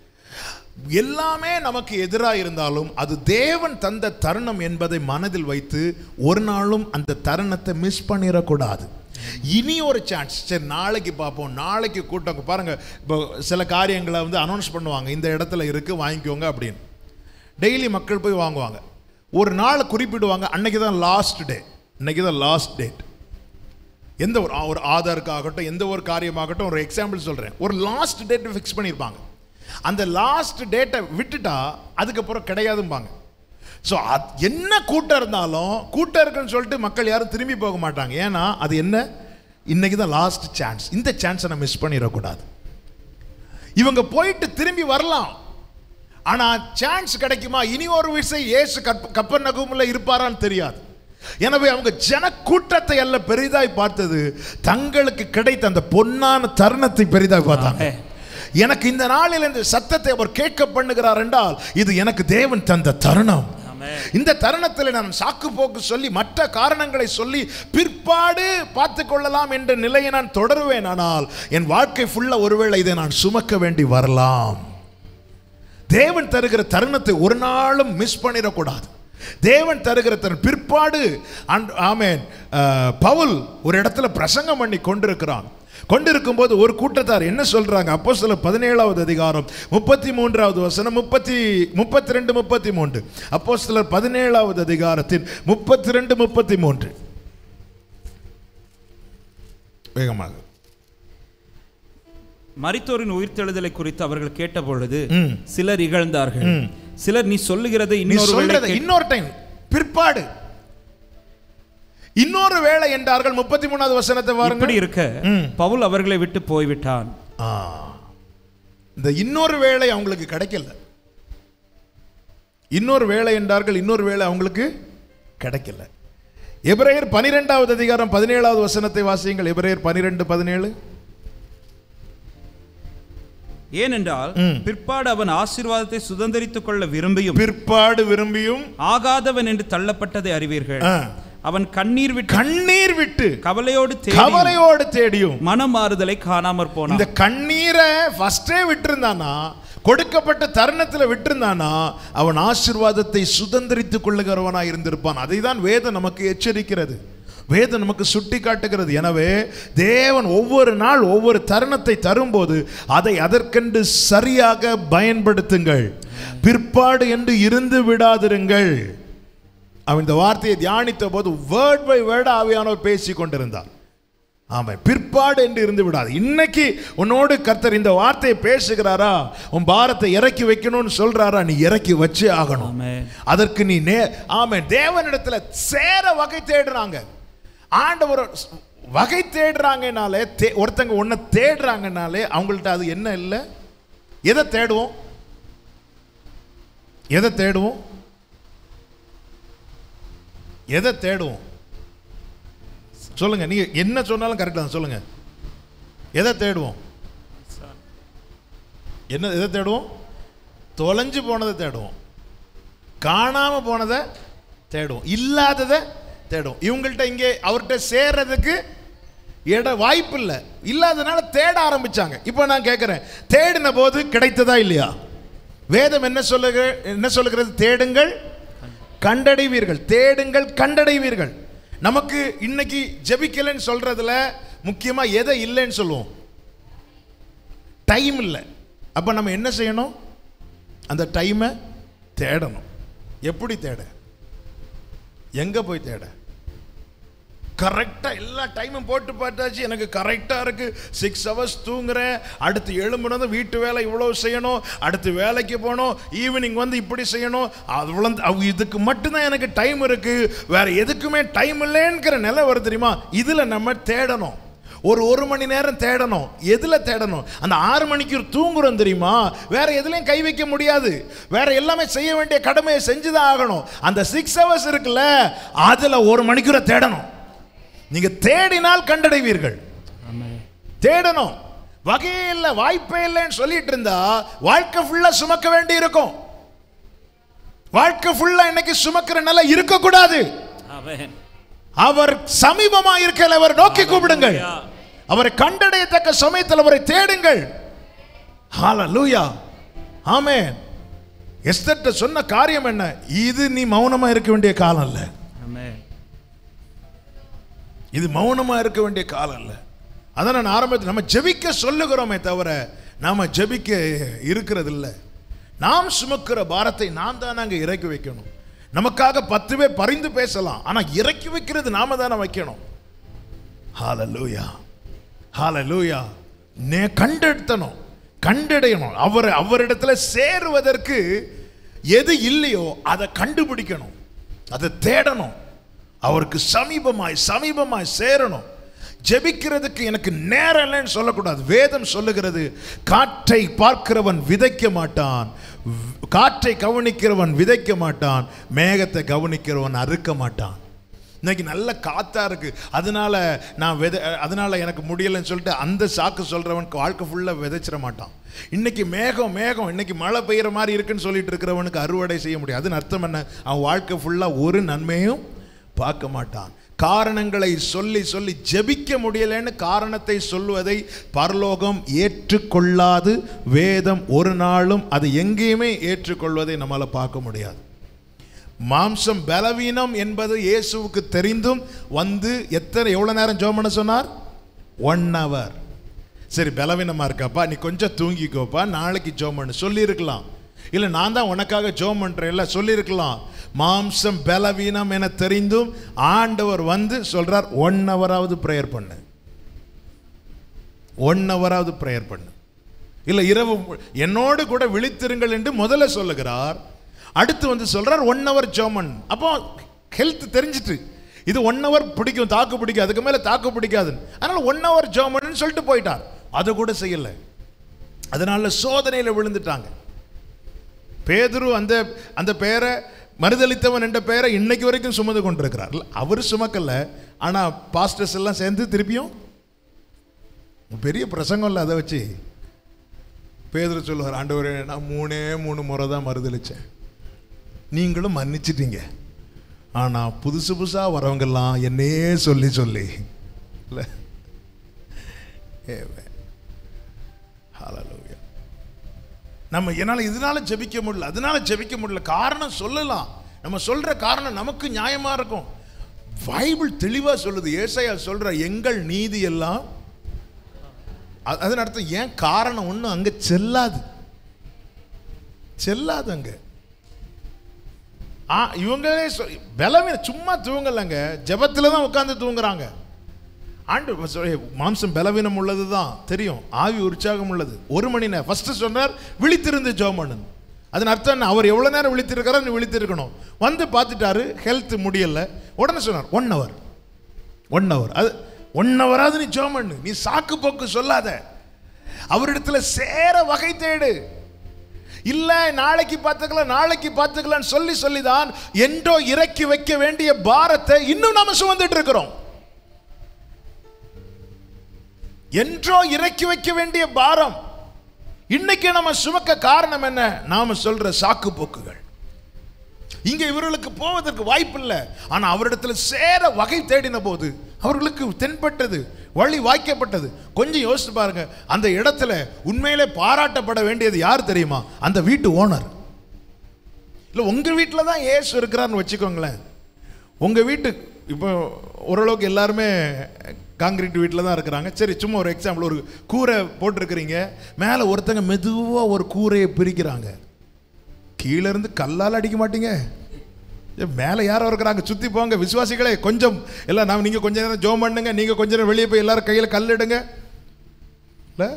எல்லாமே நமக்கு எதிராக இருந்தாலும் அது தேவன் தந்த தருணம் என்பதை மனதில் வைத்து ஒரு நாளும் அந்த தருணத்தை மிஸ் பண்ணிடக்கூடாது. இனி ஒரு சான்ஸ், சரி நாளைக்கு பார்ப்போம், நாளைக்கு கூட்டம் பாருங்க. இப்போ சில காரியங்களை அனௌன்ஸ் பண்ணுவாங்க, இந்த இடத்துல இருக்கு வாங்கிக்கோங்க அப்படின்னு. டெய்லி மக்கள் போய் வாங்குவாங்க. ஒரு நாள் குறிப்பிடுவாங்க, அன்னைக்கு தான் லாஸ்ட் டே, இன்னைக்கு தான் லாஸ்ட் டேட். எந்த ஒரு ஆதாருக்காகட்டும், எந்த ஒரு காரியமாகட்டும், ஒரு எக்ஸாம்பிள் சொல்றேன், ஒரு லாஸ்ட் டேட் ஃபிக்ஸ் பண்ணியிருப்பாங்க. அந்த லாஸ்ட் டேட்டை விட்டுட்டா அதுக்கப்புறம் கிடையாதும்பாங்க. ஸோ என்ன கூட்டம் இருந்தாலும், கூட்டம் இருக்குன்னு சொல்லிட்டு மக்கள் யாரும் திரும்பி போக மாட்டாங்க. ஏன்னா அது என்ன, இன்னைக்கு தான் லாஸ்ட் சான்ஸ், இந்த சான்ஸை நான் மிஸ் பண்ணிடக்கூடாது. இவங்க போயிட்டு திரும்பி வரலாம், ஆனா சான்ஸ் கிடைக்குமா? இனி ஒரு விஷயம், இயேசு கப்பர்நகூம்ல இருப்பாரான்னு தெரியாது. எனவே அவங்க ஜன கூட்டத்தை அல்ல பெரிதாய் பார்த்தது, தங்களுக்கு கிடைத்த அந்த பொன்னான தருணத்தை பெரிதாய் பார்த்தாங்க. எனக்கு இந்த நாளில் இந்த சத்தத்தை அவர் கேட்க பண்ணுகிறார் என்றால், இது எனக்கு தேவன் தந்த தருணம். இந்த தருணத்தில் நான் சாக்கு போக்கு சொல்லி மற்ற காரணங்களை சொல்லி பிற்பாடு பார்த்து கொள்ளலாம் என்ற நிலையை நான் தொடருவேன். ஆனால் என் வாழ்க்கை ஃபுல்லா ஒருவேளை இதை நான் சுமக்க வேண்டி வரலாம். தேவன் தருகிற தருணத்தை ஒரு நாளும் மிஸ் பண்ணிடக்கூடாது. தேவன் தருகிற பிற்பாடு. ஆமென். பவுல் ஒரு இடத்துல பிரசங்கம் பண்ணி கொண்டிருக்கும் போது ஒரு கூட்டத்தார் என்ன சொல்றாங்க? அப்போஸ்தலர் 17வது அதிகாரம் 33வது வசனம், 32-33. அப்போஸ்தலர் 17வது அதிகாரத்தின் 32-33. வேகமாக. மரித்தோரின் உயிர்த்தெழுதலை குறித்து அவர்கள் கேட்டபொழுது சிலர் இகழ்ந்தார்கள். சிலர் நீ சொல்லுகிறதை இன்னொரு டைம் பிற்பாடு இன்னொரு வேளை என்றார்கள். 33வது வசனத்தை பாருங்க. இப்படி இருக்க பவுல் அவர்களை விட்டு போய்விட்டான். இந்த இன்னொரு வேளை அவங்களுக்கு கிடைக்கல. இன்னொரு வேளை என்றார்கள், இன்னொரு வேளை அவங்களுக்கு கிடைக்கல. எபிரேயர் 12வது அதிகாரம் 17வது வசனத்தை வாசியுங்கள். எபிரேயர் 12:17. ஏனென்றால் பிற்பாடு அவன் ஆசீர்வாதத்தை சுதந்தரித்துக் கொள்ள விரும்பியும் ஆகாதவன் என்று தள்ளப்பட்டதை அறிவீர்கள். அவன் கண்ணீர் விட்டு கவலையோடு தேடியும் மனமாறுதலை காணாமற் போனான். இந்த கண்ணீரை ஃபர்ஸ்டே விட்டிருந்தானா, கொடுக்கப்பட்ட தருணத்தில் விட்டிருந்தானா, அவன் ஆசீர்வாதத்தை சுதந்தரித்துக் கொள்ளுகிறவனாய் இருந்திருப்பான். அதை தான் வேதம் நமக்கு எச்சரிக்கிறது, வேதம் நமக்கு சுட்டி காட்டுகிறது. எனவே தேவன் ஒவ்வொரு நாள் ஒவ்வொரு தருணத்தை தரும்போது அதை அதற்கென்று சரியாக பயன்படுத்துங்கள். பிற்பாடு என்று இருந்து விடாதிருங்கள். அவன் இந்த வார்த்தையை தியானித்த போது வேர்ட் பை வேர்ட் ஆவியானவர் பேசி கொண்டிருந்தார். ஆமா, பிற்பாடு என்று இருந்து விடாது. இன்னைக்கு உன்னோடு கர்த்தர் இந்த வார்த்தையை பேசுகிறாரா, உன் பாரத்தை இறக்கி வைக்கணும்னு சொல்றாரா, நீ இறக்கி வச்சே ஆகணும். அதற்கு நீ தேவனிடத்துல சேர வகை தேடுறாங்க. ஆண்டவர் வகை தேடுறாங்கனாலே, ஒருத்தங்க ஒன்ன தேடுறாங்கனாலே அவங்கள்ட்ட அது என்ன இல்லை. எதை தேடுவோம்? எதை தேடுவோம்? எதை தேடுவோம்? சொல்லுங்க. நீங்க என்ன சொன்னாலும் கரெக்டா சொல்லுங்க. எதை தேடுவோம்? என்ன எதை தேடுவோம்? தொலைஞ்சு போனதை தேடுவோம், காணாம போனதை தேடுவோம், இல்லாததை தேடுவோம். இவங்கள்ட்ட இங்கே அவர்கிட்ட சேர்றதுக்கு வாய்ப்பு இல்லை, இல்லாதனால தேட ஆரம்பிச்சாங்க. இப்போ நான் கேட்கிறேன், தேடின போது கிடைத்ததா இல்லையா? வேதம் என்ன சொல்லுகிறது? தேடுங்கள் கண்டடைவீர்கள், தேடுங்கள் கண்டடைவீர்கள். நமக்கு இன்னைக்கு ஜெபிக்கலன்னு சொல்றதுல முக்கியமா எதை இல்லைன்னு சொல்லுவோம்? டைம் இல்லை. அப்ப நம்ம என்ன செய்யணும்? அந்த டைமை தேடணும். எப்படி தேட? எங்க போய் தேட? கரெக்டாக எல்லா டைமும் போட்டு பார்த்தாச்சு, எனக்கு கரெக்டாக இருக்குது. 6 hours தூங்குறேன், அடுத்து எழும்புனது வீட்டு வேலை இவ்வளோ செய்யணும், அடுத்து வேலைக்கு போகணும், ஈவினிங் வந்து இப்படி செய்யணும், அவ்வளோ இதுக்கு மட்டும்தான் எனக்கு டைம் இருக்குது, வேறு எதுக்குமே டைம் இல்லைங்கிற நிலை வருது தெரியுமா? இதில் நம்ம தேடணும். ஒரு மணி நேரம் தேடணும். எதில் தேடணும்? அந்த 6 மணிக்கு தூங்குறோம் தெரியுமா, வேற எதுலையும் கை வைக்க முடியாது, வேற எல்லாமே செய்ய வேண்டிய கடமையை செஞ்சுதான் ஆகணும். அந்த 6 hours இருக்குல்ல, அதில் 1 மணிக்கூட தேடணும். நீங்க தேடினால் கண்டடைவீர்கள். தேடணும். வகையே இல்லை, வாய்ப்பே இல்லைன்னு சொல்லிட்டு இருந்தா வாழ்க்கை ஃபுல்லா சுமக்க வேண்டி இருக்கும். வாழ்க்கை ஃபுல்லா இன்னைக்கு சுமக்கிற நிலை இருக்கக்கூடாது. அவர் சமீபமா இருக்கல, அவர் நோக்கி கூப்பிடுங்கள். அவரை கண்டடையத்தக்க சமயத்தில் அவரை தேடுங்கள். ஹல்லேலூயா, ஆமென். எஸ்தர்ட்ட சொன்ன காரியம் என்ன? இது நீ மௌனமா இருக்க வேண்டிய காலம் இல்ல. இது மௌனமா இருக்க வேண்டிய காலம் இல்ல. அதான் நான் ஆரம்பத்தில் நம்ம ஜெபிக்க சொல்லுகிறோமே தவிர நாம ஜெபிக்க இருக்கிறது இல்லை. நாம் சுமக்கிற பாரத்தை நாம் தான் அங்கே இறக்கி வைக்கணும். நமக்காக 10 பேர் பரிந்து பேசலாம், ஆனா இறக்கி வைக்கிறது நாம தானே வைக்கணும். ஹல்லேலூயா, ஹல்லேலூயா. கண்டெடுத்தணும், கண்டடையணும். அவரிடத்துல சேருவதற்கு எது இல்லையோ அதை கண்டுபிடிக்கணும், அதை தேடணும். அவருக்கு சமீபமாய் சேரணும். ஜெபிக்கிறதுக்கு எனக்கு நேரம் இல்லைன்னு சொல்லக்கூடாது. வேதம் சொல்லுகிறது, காற்றை பார்க்கிறவன் விதைக்க மாட்டான், காற்றை கவனிக்கிறவன் விதைக்க மாட்டான், மேகத்தை கவனிக்கிறவன் அறுக்க மாட்டான். இன்னைக்கு நல்ல காத்தா இருக்கு, அதனால எனக்கு முடியலைன்னு சொல்லிட்டு அந்த சாக்கு சொல்றவன் வாழ்க்கை ஃபுல்லா விதைச்சிட மாட்டான். இன்னைக்கு மேகம் இன்னைக்கு மழை பெய்யற மாதிரி இருக்குன்னு சொல்லிட்டு இருக்கிறவனுக்கு அறுவடை செய்ய முடியாது. அதுன்னு அர்த்தம் என்ன? அவன் வாழ்க்கை ஃபுல்லா ஒரு நன்மையும் பார்க்க மாட்டான். காரணங்களை சொல்லி ஜெபிக்க முடியலன்னு காரணத்தை சொல்லுவதை பரலோகம் ஏற்றுக்கொள்ளாது. வேதம் ஒரு நாளும் அது எங்கேயுமே ஏற்றுக்கொள்வதை நம்மால பார்க்க முடியாது. மாம்சம் பலவீனம் என்பது இயேசுவுக்கு தெரிந்தும் வந்து எவ்வளவு நேரம் ஜெபம் பண்ண சொன்னார்? 1 hour. சரி, பலவீனமா இருக்காப்பா, நீ கொஞ்சம் தூங்கிக்கோப்பா, நாளைக்கு ஜெபம் பண்ணு சொல்லியிருக்கலாம். இல்லை, நான் தான் உனக்காக ஜெபம் பண்றேன் சொல்லியிருக்கலாம். மாம்சம் பலவீனம் என தெரிந்தும் ஆண்டவர் வந்து சொல்றார் 1 hour பிரேயர் பண்ணு. 1 ஹவராவது ப்ரேயர் பண்ணு. இல்லை இரவு என்னோடு கூட விழித்திருங்கள் என்று முதல்ல சொல்லுகிறார். அடுத்து வந்து சொல்றார் 1 ஹவர் ஜெபம். அப்போ ஹெல்த் தெரிஞ்சிட்டு இது 1 ஹவர் பிடிக்கும், தாக்கு பிடிக்கும், அதுக்கு மேலே தாக்கு பிடிக்காது, அதனால 1 ஹவர் ஜெபம்னு சொல்லிட்டு போயிட்டார். அதை கூட செய்யலை. அதனால சோதனையில் விழுந்துட்டாங்க. பேதுரு அந்த பெயரை மறுதளித்தவன் என்ற பெயரை இன்னைக்கு வரைக்கும் சுமந்து கொண்டிருக்கிறார். அவர் சுமக்கல, ஆனால் பாஸ்டர்ஸ் எல்லாம் சேர்ந்து திருப்பியும் பெரிய பிரசங்கம் இல்லை. அதை வச்சு பேதுரு சொல்லுவார், ஆண்டவரே நான் 3 முறை தான் மறுதளித்தேன், நீங்களும் மன்னிச்சிட்டீங்க, ஆனால் புதுசாக வரவங்கெல்லாம் என்னையே சொல்லி இல்லை. ஹல்லேலூயா. நம்ம என்னால் இதனால ஜெபிக்க முடியல, அதனால ஜெபிக்க முடியல, காரணம் சொல்லலாம். நம்ம சொல்ற காரணம் நமக்கு நியாயமா இருக்கும். பைபிள் தெளிவா சொல்லுது. ஏசாயா சொல்ற எங்கள் நீதி எல்லாம், அதன் அர்த்தம் ஏன் காரணம் ஒன்றும் அங்க செல்லாது அங்க. இவங்களே பலவீனம், சும்மா தூங்கலங்க, ஜெபத்துல தான் உட்கார்ந்து தூங்குறாங்க. ஆண்டு மாம்சம் பலவீனம் உள்ளது தான் தெரியும், ஆவி உற்சாகம் உள்ளது. 1 மணி நேரம் ஃபர்ஸ்ட் சொன்னார் விழித்திருந்து ஜெபம் பண்ணு. அதன் அர்த்தம் அவர் எவ்வளவு நேரம் விழித்திருக்கிறார், நீ விழித்திருக்கணும். வந்து பார்த்துட்டாரு, ஹெல்த் முடியல, உடனே சொன்னார் 1 ஹவர். அது 1 ஹவராவது நீ ஜெபம் பண்ணு, நீ சாக்கு போக்கு சொல்லாத, அவரிடத்துல சேர வகை தேடு. இல்ல நாளைக்கு பார்த்துக்கலாம் சொல்லிதான் என்றோ இறக்கி வைக்க வேண்டிய பாரத்தை இன்னும் நாம சுமந்துட்டு இருக்கிறோம். என்றோ இறக்கி வைக்க வேண்டிய பாரம் இன்னைக்கு நம்ம சுமக்க காரணம் என்ன? நாம சொல்ற சாக்கு போக்குகள். இங்க இவர்களுக்கு போவதற்கு வாய்ப்பு இல்லை, ஆனா அவரிடத்துல சேர வகை தேடின போது அவர்களுக்கு தென்பட்டது, வழி வாய்க்கப்பட்டது. கொஞ்சம் யோசிச்சு பாருங்க, அந்த இடத்துல உண்மையிலே பாராட்டப்பட வேண்டியது யார் தெரியுமா? அந்த வீட்டு ஓனர். இல்லை உங்க வீட்டில் தான் ஏசு இருக்கிறான்னு வச்சுக்கோங்களேன். உங்க வீட்டு இப்போ ஓரளவுக்கு எல்லாருமே காங்கிரீட் வீட்டில் தான் இருக்கிறாங்க. சரி, சும்மா ஒரு எக்ஸாம்பிள், ஒரு கூரை போட்டிருக்கிறீங்க, மேலே ஒருத்தங்க மெதுவாக ஒரு கூரையை பிரிக்கிறாங்க. கீழே இருந்து கல்லால் அடிக்க மாட்டீங்க, மேலே யாரோ இருக்கிறாங்க, சுற்றி போங்க விசுவாசிகளே, கொஞ்சம் எல்லாம் நீங்கள் கொஞ்சம் நேரம் ஜெபம் பண்ணுங்க, நீங்கள் கொஞ்சம் நேரம் வெளியே போய் எல்லாரும் கையில் கல் எடுங்க. இல்லை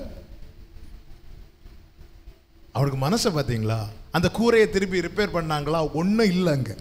அவருக்கு மனசை பார்த்தீங்களா? அந்த கூரையை திருப்பி ரிப்பேர் பண்ணாங்களா? ஒன்றும் இல்லைங்க.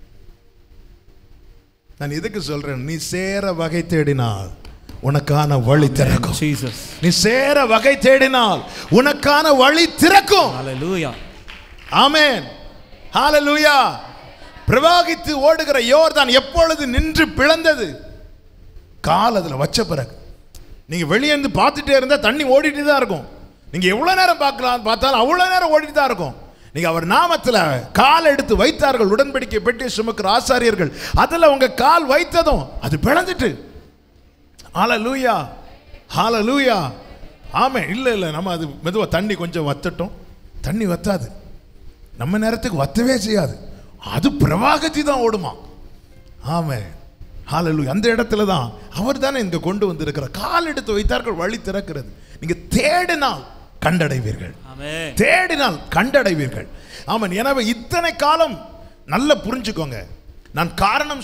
நான் எதுக்கு சொல்றேன்? நீ சேர வகை தேடினால் உனக்கான வழி திறக்கும். நீ சேர வகை தேடினால் உனக்கான வழி திறக்கும். ஹல்லேலூயா, ஆமென், ஹல்லேலூயா. பிரவாகித்து ஓடுகிற யோர்தான் எப்பொழுது நின்று பிளந்தது? கால் அதுல வச்ச பிறகு. நீங்க வெளியே இருந்து பார்த்துட்டே இருந்தா தண்ணி ஓடிட்டு தான் இருக்கும். நீங்க எவ்வளவு நேரம் பார்த்தாலும் அவ்வளவு நேரம் ஓடிட்டு தான் இருக்கும். நீங்க அவர் நாமத்தில் கால் எடுத்து வைத்தார்கள், உடன்படிக்கை பெட்டி சுமக்கிற ஆசாரியர்கள், அதுல உங்க கால் வைத்ததும் அது பிளந்துட்டு. ஹல்லேலூயா, ஹல்லேலூயா, ஆமென். இல்லை நம்ம அது மெதுவா தண்ணி கொஞ்சம் வத்தட்டும், தண்ணி வத்தாது, நம்ம நேரத்துக்கு வத்தவே செய்யாது, அது பிரவாகத்தி தான் ஓடுமா. ஆமென், ஹல்லேலூயா. அந்த இடத்துல தான் அவர் தானே இங்க கொண்டு வந்திருக்கிறார். கால் எடுத்து வைத்தார்கள், வழி திறக்கிறது. நீங்க தேடினால் கண்டடைவீர்கள், தேடினால் கண்டடைவீர்கள். ஆமாம். எனவே இத்தனை காலம் நல்ல புரிஞ்சுக்கோங்க, நான் காரணம்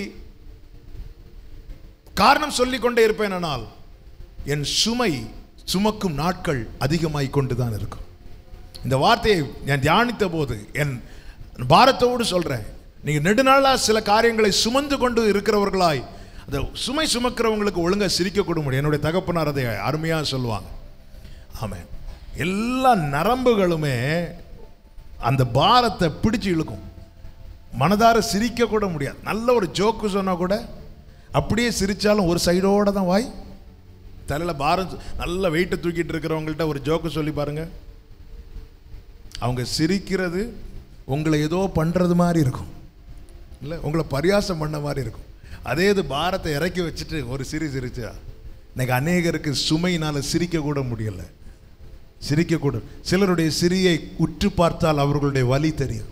சொல்லி கொண்டே இருப்பேன், ஆனால் என் சுமை சுமக்கும் நாட்கள் அதிகமாய் கொண்டுதான் இருக்கும். இந்த வார்த்தையை நான் தியானித்த போது என் பாரத்தோடு சொல்றேன், நீங்க நெடுநாளா சில காரியங்களை சுமந்து கொண்டு இருக்கிறவர்களாய், அந்த சுமை சுமக்கிறவங்களுக்கு ஒழுங்கா சிரிக்க கூட முடியும். என்னுடைய தகப்பனார் அதை அருமையா சொல்லுவாங்க. ஆமென். எல்லா நரம்புகளுமே அந்த பாரத்தை பிடிச்சு இழுக்கும், மனதார சிரிக்க கூட முடியாது. நல்ல ஒரு ஜோக்கு சொன்னா கூட அப்படியே சிரிச்சாலும் ஒரு சைடோட தான் வாய். தலையில் பாரம் நல்ல வெயிட்டை தூக்கிட்டு இருக்கிறவங்கள்ட்ட ஒரு ஜோக்கு சொல்லி பாருங்க, அவங்க சிரிக்கிறது உங்களை ஏதோ பண்றது மாதிரி இருக்கும், இல்லை உங்களை பரியாசம் பண்ண மாதிரி இருக்கும். அதே இது பாரத்தை இறக்கி வச்சுட்டு ஒரு சிரிச்சா, இன்னைக்கு அநேகருக்கு சுமையினால சிரிக்க கூட முடியல, சிரிக்கக்கூட. சிலருடைய சிரியை உற்று பார்த்தால் அவர்களுடைய வலி தெரியும்.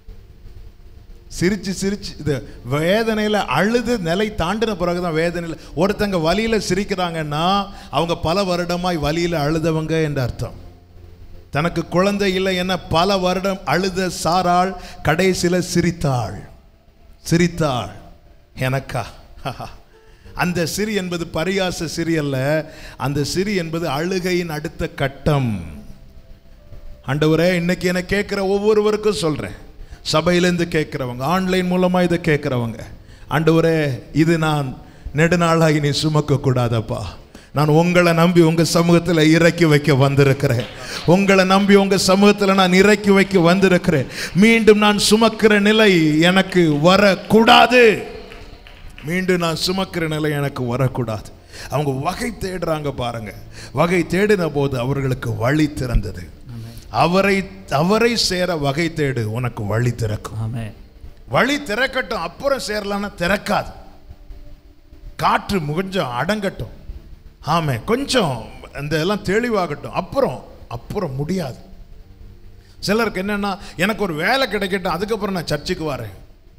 சிரிச்சு இது வேதனையில் அழுது நிலை தாண்டின பிறகுதான் வேதனையில். ஒருத்தங்க வலியில சிரிக்கிறாங்கன்னா அவங்க பல வருடமாய் வலியில அழுதவங்க என்ற அர்த்தம். தனக்கு குழந்தை இல்லை என பல வருடம் அழுத சாராள் கடைசியில் சிரித்தாள். எனக்கா அந்த சிரி என்பது பரியாச சிரி அல்ல, அந்த சிரி என்பது அழுகையின் அடுத்த கட்டம். ஆண்டவரே, இன்னைக்கு என்ன கேட்குற ஒவ்வொருவருக்கும் சொல்கிறேன், சபையிலேருந்து கேட்குறவங்க, ஆன்லைன் மூலமாக இதை கேட்குறவங்க, ஆண்டவரே இது நான் நெடுநாளாகி நீ சுமக்க கூடாதப்பா. நான் உங்களை நம்பி உங்கள் சமூகத்தில் இறக்கி வைக்க வந்திருக்கிறேன். உங்களை நம்பி உங்கள் சமூகத்தில் நான் இறக்கி வைக்க வந்திருக்கிறேன். மீண்டும் நான் சுமக்கிற நிலை எனக்கு வரக்கூடாது. மீண்டும் நான் சுமக்கிற நிலை எனக்கு வரக்கூடாது. அவங்க வகை தேடுறாங்க பாருங்க. வகை தேடின போது அவர்களுக்கு வழி திறந்தது. அவரை சேர வகை தேடு, உனக்கு வழி திறக்கும். வழி திறக்கட்டும், அப்புறம் சேரலான்னா திறக்காது. காற்று கொஞ்சம் அடங்கட்டும், ஆமே, கொஞ்சம் அந்த எல்லாம் தெளிவாகட்டும், அப்புறம் முடியாது. சிலருக்கு என்னன்னா, எனக்கு ஒரு வேலை கிடைக்கட்டும், அதுக்கப்புறம் நான் சர்ச்சுக்கு வரேன்.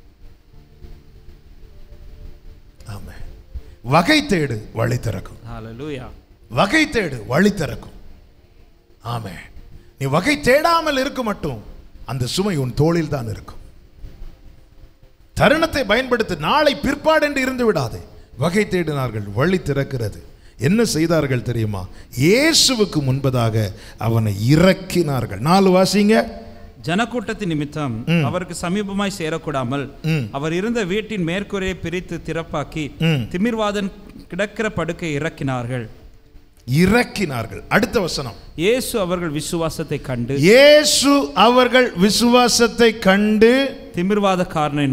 ஆமே, வகை தேடு, வழி திறக்கும். ஹல்லேலூயா. வகை தேடு, வழி திறக்கும். ஆமே, நீ வகை தேடாமல் இருக்க மட்டும் அந்த சுமை உன் தோளில் தான் இருக்கும். தருணத்தை பயன்படுத்தி நாளை பிற்பாடு என்று இருந்து விடாதே. வகை தேடினார்கள், வழி திறக்கிறது. என்ன செய்தார்கள் தெரியுமா? இயேசுவுக்கு முன்பதாக அவனை இறக்கினார்கள். 4 வாசிங்க. ஜனக்கூட்டத்தின் நிமித்தம் அவருக்கு சமீபமாய் சேரக்கூடாமல் அவர் இருந்த வீட்டின் மேற்கூரையை பிரித்து திறப்பாக்கி திமிர்வாதன் கிடக்கிற படுக்கை இறக்கினார்கள். அடுத்த வசனம். இயேசு அவர்கள் விசுவாசத்தை கண்டு திமிர்வாதக்காரனை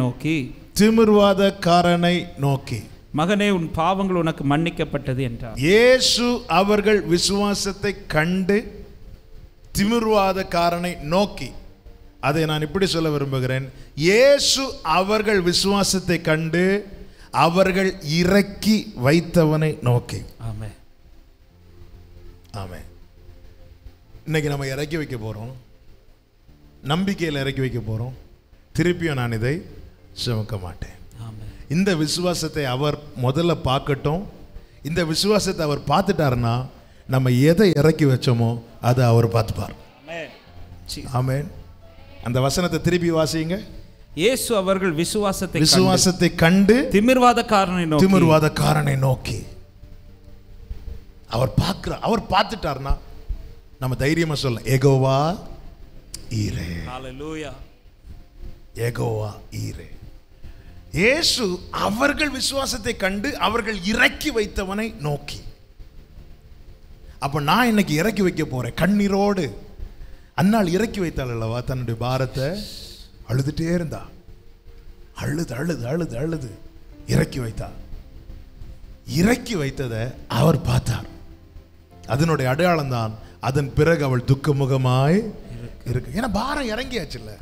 நோக்கி மகனே, உன் பாவங்கள் உனக்கு மன்னிக்கப்பட்டது என்றார். இயேசு அவர்கள் விசுவாசத்தை கண்டு திமிர்வாதக்காரனை நோக்கி. அதை நான் இப்படி சொல்ல விரும்புகிறேன். இயேசு அவர்கள் விசுவாசத்தை கண்டு அவர்கள் இறக்கி வைத்தவனை நோக்கி. ஆமென், ஆமென். இன்னைக்கு நம்ம இறக்கி வைக்க போறோம், நம்பிக்கையில் இறக்கி வைக்க போறோம். திருப்பியும் நான் இதை சுமக்க மாட்டேன். இந்த விசுவாசத்தை அவர் முதல்ல பார்க்கட்டும். இந்த விசுவாசத்தை அவர் பார்த்துட்டாருன்னா நம்ம எதை இறக்கி வச்சோமோ அதை அவர் பார்த்துப்பார். ஆமென். அந்த வசனத்தை திருப்பி வாசிங்க. இயேசு அவர்கள் விசுவாசத்தை கண்டு திமிர்வாதக்காரனை நோக்கி. அவர் பார்த்துட்டாருன்னா நம்ம தைரியமா சொல்லலாம், யெகோவா ஈரே. ஹல்லேலூயா. யெகோவா ஈரே. இயேசு அவர்கள் விசுவாசத்தை கண்டு அவர்கள் இறக்கி வைத்தவனை நோக்கி. அப்ப நான் இன்னைக்கு இறக்கி வைக்க போறேன் கண்ணீரோடு. அன்னாள் இறக்கி வைத்தாள் அல்லவா தன்னுடைய பாரத்தை, அழுதுட்டே இருந்தா, அழுது அழுது அழுது அழுது இறக்கி வைத்தா. இறக்கி வைத்ததை அவர் பார்த்தார். அதனுடைய அடையாளம் தான் அதன் பிறகு அவள் துக்கமுகமாய் இருக்கு. ஏன்னா பாரம் இறங்கியாச்சுல்ல.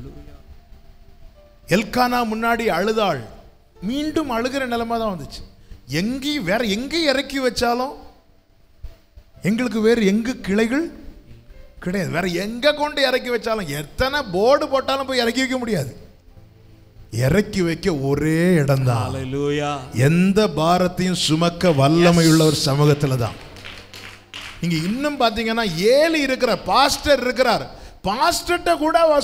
எல்கானா முன்னாடி அழுதாள், மீண்டும் அழுகிற நிலைமை தான் வந்துச்சு. வேற எங்கேயும் இறக்கி வச்சாலும் எங்களுக்கு வேறு எங்கு கிளைகள் கிடையாது. வேற எங்க கொண்டு இறக்கி வச்சாலும், எத்தனை போர்டு போட்டாலும் போய் இறக்கி வைக்க முடியாது. இறக்கி வைக்க ஒரே இடம் தான். எந்த பாரத்தையும் சுமக்க வல்லமை உள்ள ஒரு சமூகத்துல தான். நீங்க இன்னும் பாத்தீங்கன்னா ஏழு இருக்கிற பாஸ்டர் இருக்கிறார். பாஸ்டர்ட்ட கூட அவ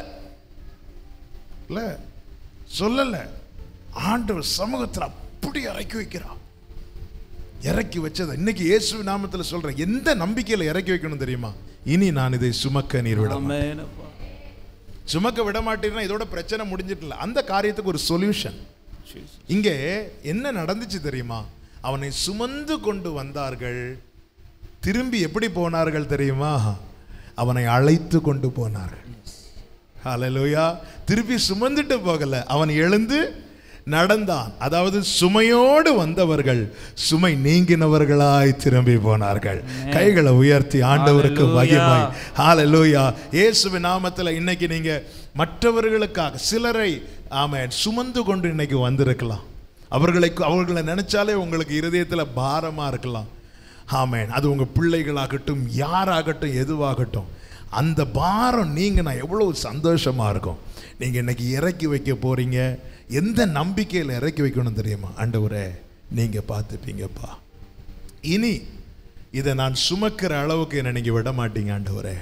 சொல்லல. ஆண்டவர் சமூகத்தில் அப்படி இறக்கி வைக்கிறார். இறக்கி வச்சதை இன்னைக்கு இயேசு நாமத்தில் சொல்றேன். எந்த நம்பிக்கையில் இறக்கி வைக்கணும் தெரியுமா? இனி நான் இதை சுமக்க நீர் விட சுமக்க விட மாட்டீங்கன்னா இதோட பிரச்சனை முடிஞ்சிட்டு அந்த காரியத்துக்கு ஒரு சொல்யூஷன். இங்கே என்ன நடந்துச்சு தெரியுமா? அவனை சுமந்து கொண்டு வந்தார்கள். திரும்பி எப்படி போனார்கள் தெரியுமா? அவனை அழைத்து கொண்டு போனார்கள். ஹல்லேலூயா. திருப்பி சுமந்துட்டு போகல, அவன் எழுந்து நடந்தான். அதாவது சுமையோடு வந்தவர்கள் சுமை நீங்கினவர்களாய் திரும்பி போனார்கள். கைகளை உயர்த்தி ஆண்டவருக்கு மகிமை. ஹல்லேலூயா. இயேசுவின் நாமத்தில் இன்னைக்கு நீங்க மற்றவர்களுக்காக சிலரை ஆமென் சுமந்து கொண்டு இன்னைக்கு வந்திருக்கலாம். அவர்களை நினைச்சாலே உங்களுக்கு இருதயத்தில் பாரமா இருக்கலாம். ஆமென். அது உங்க பிள்ளைகளாகட்டும், யாராகட்டும், எதுவாகட்டும், அந்த பாரம் நீங்க நான் எவ்வளவு சந்தோஷமா இருக்கும். நீங்க இன்னைக்கு இறக்கி வைக்க போறீங்க. எந்த நம்பிக்கையில் இறக்கி வைக்கணும் தெரியுமா? ஆண்டவரே நீங்க பார்த்துட்டீங்கப்பா, இனி இதை நான் சுமக்கிற அளவுக்கு என்னை நீங்க விட மாட்டீங்க. ஆண்டவரே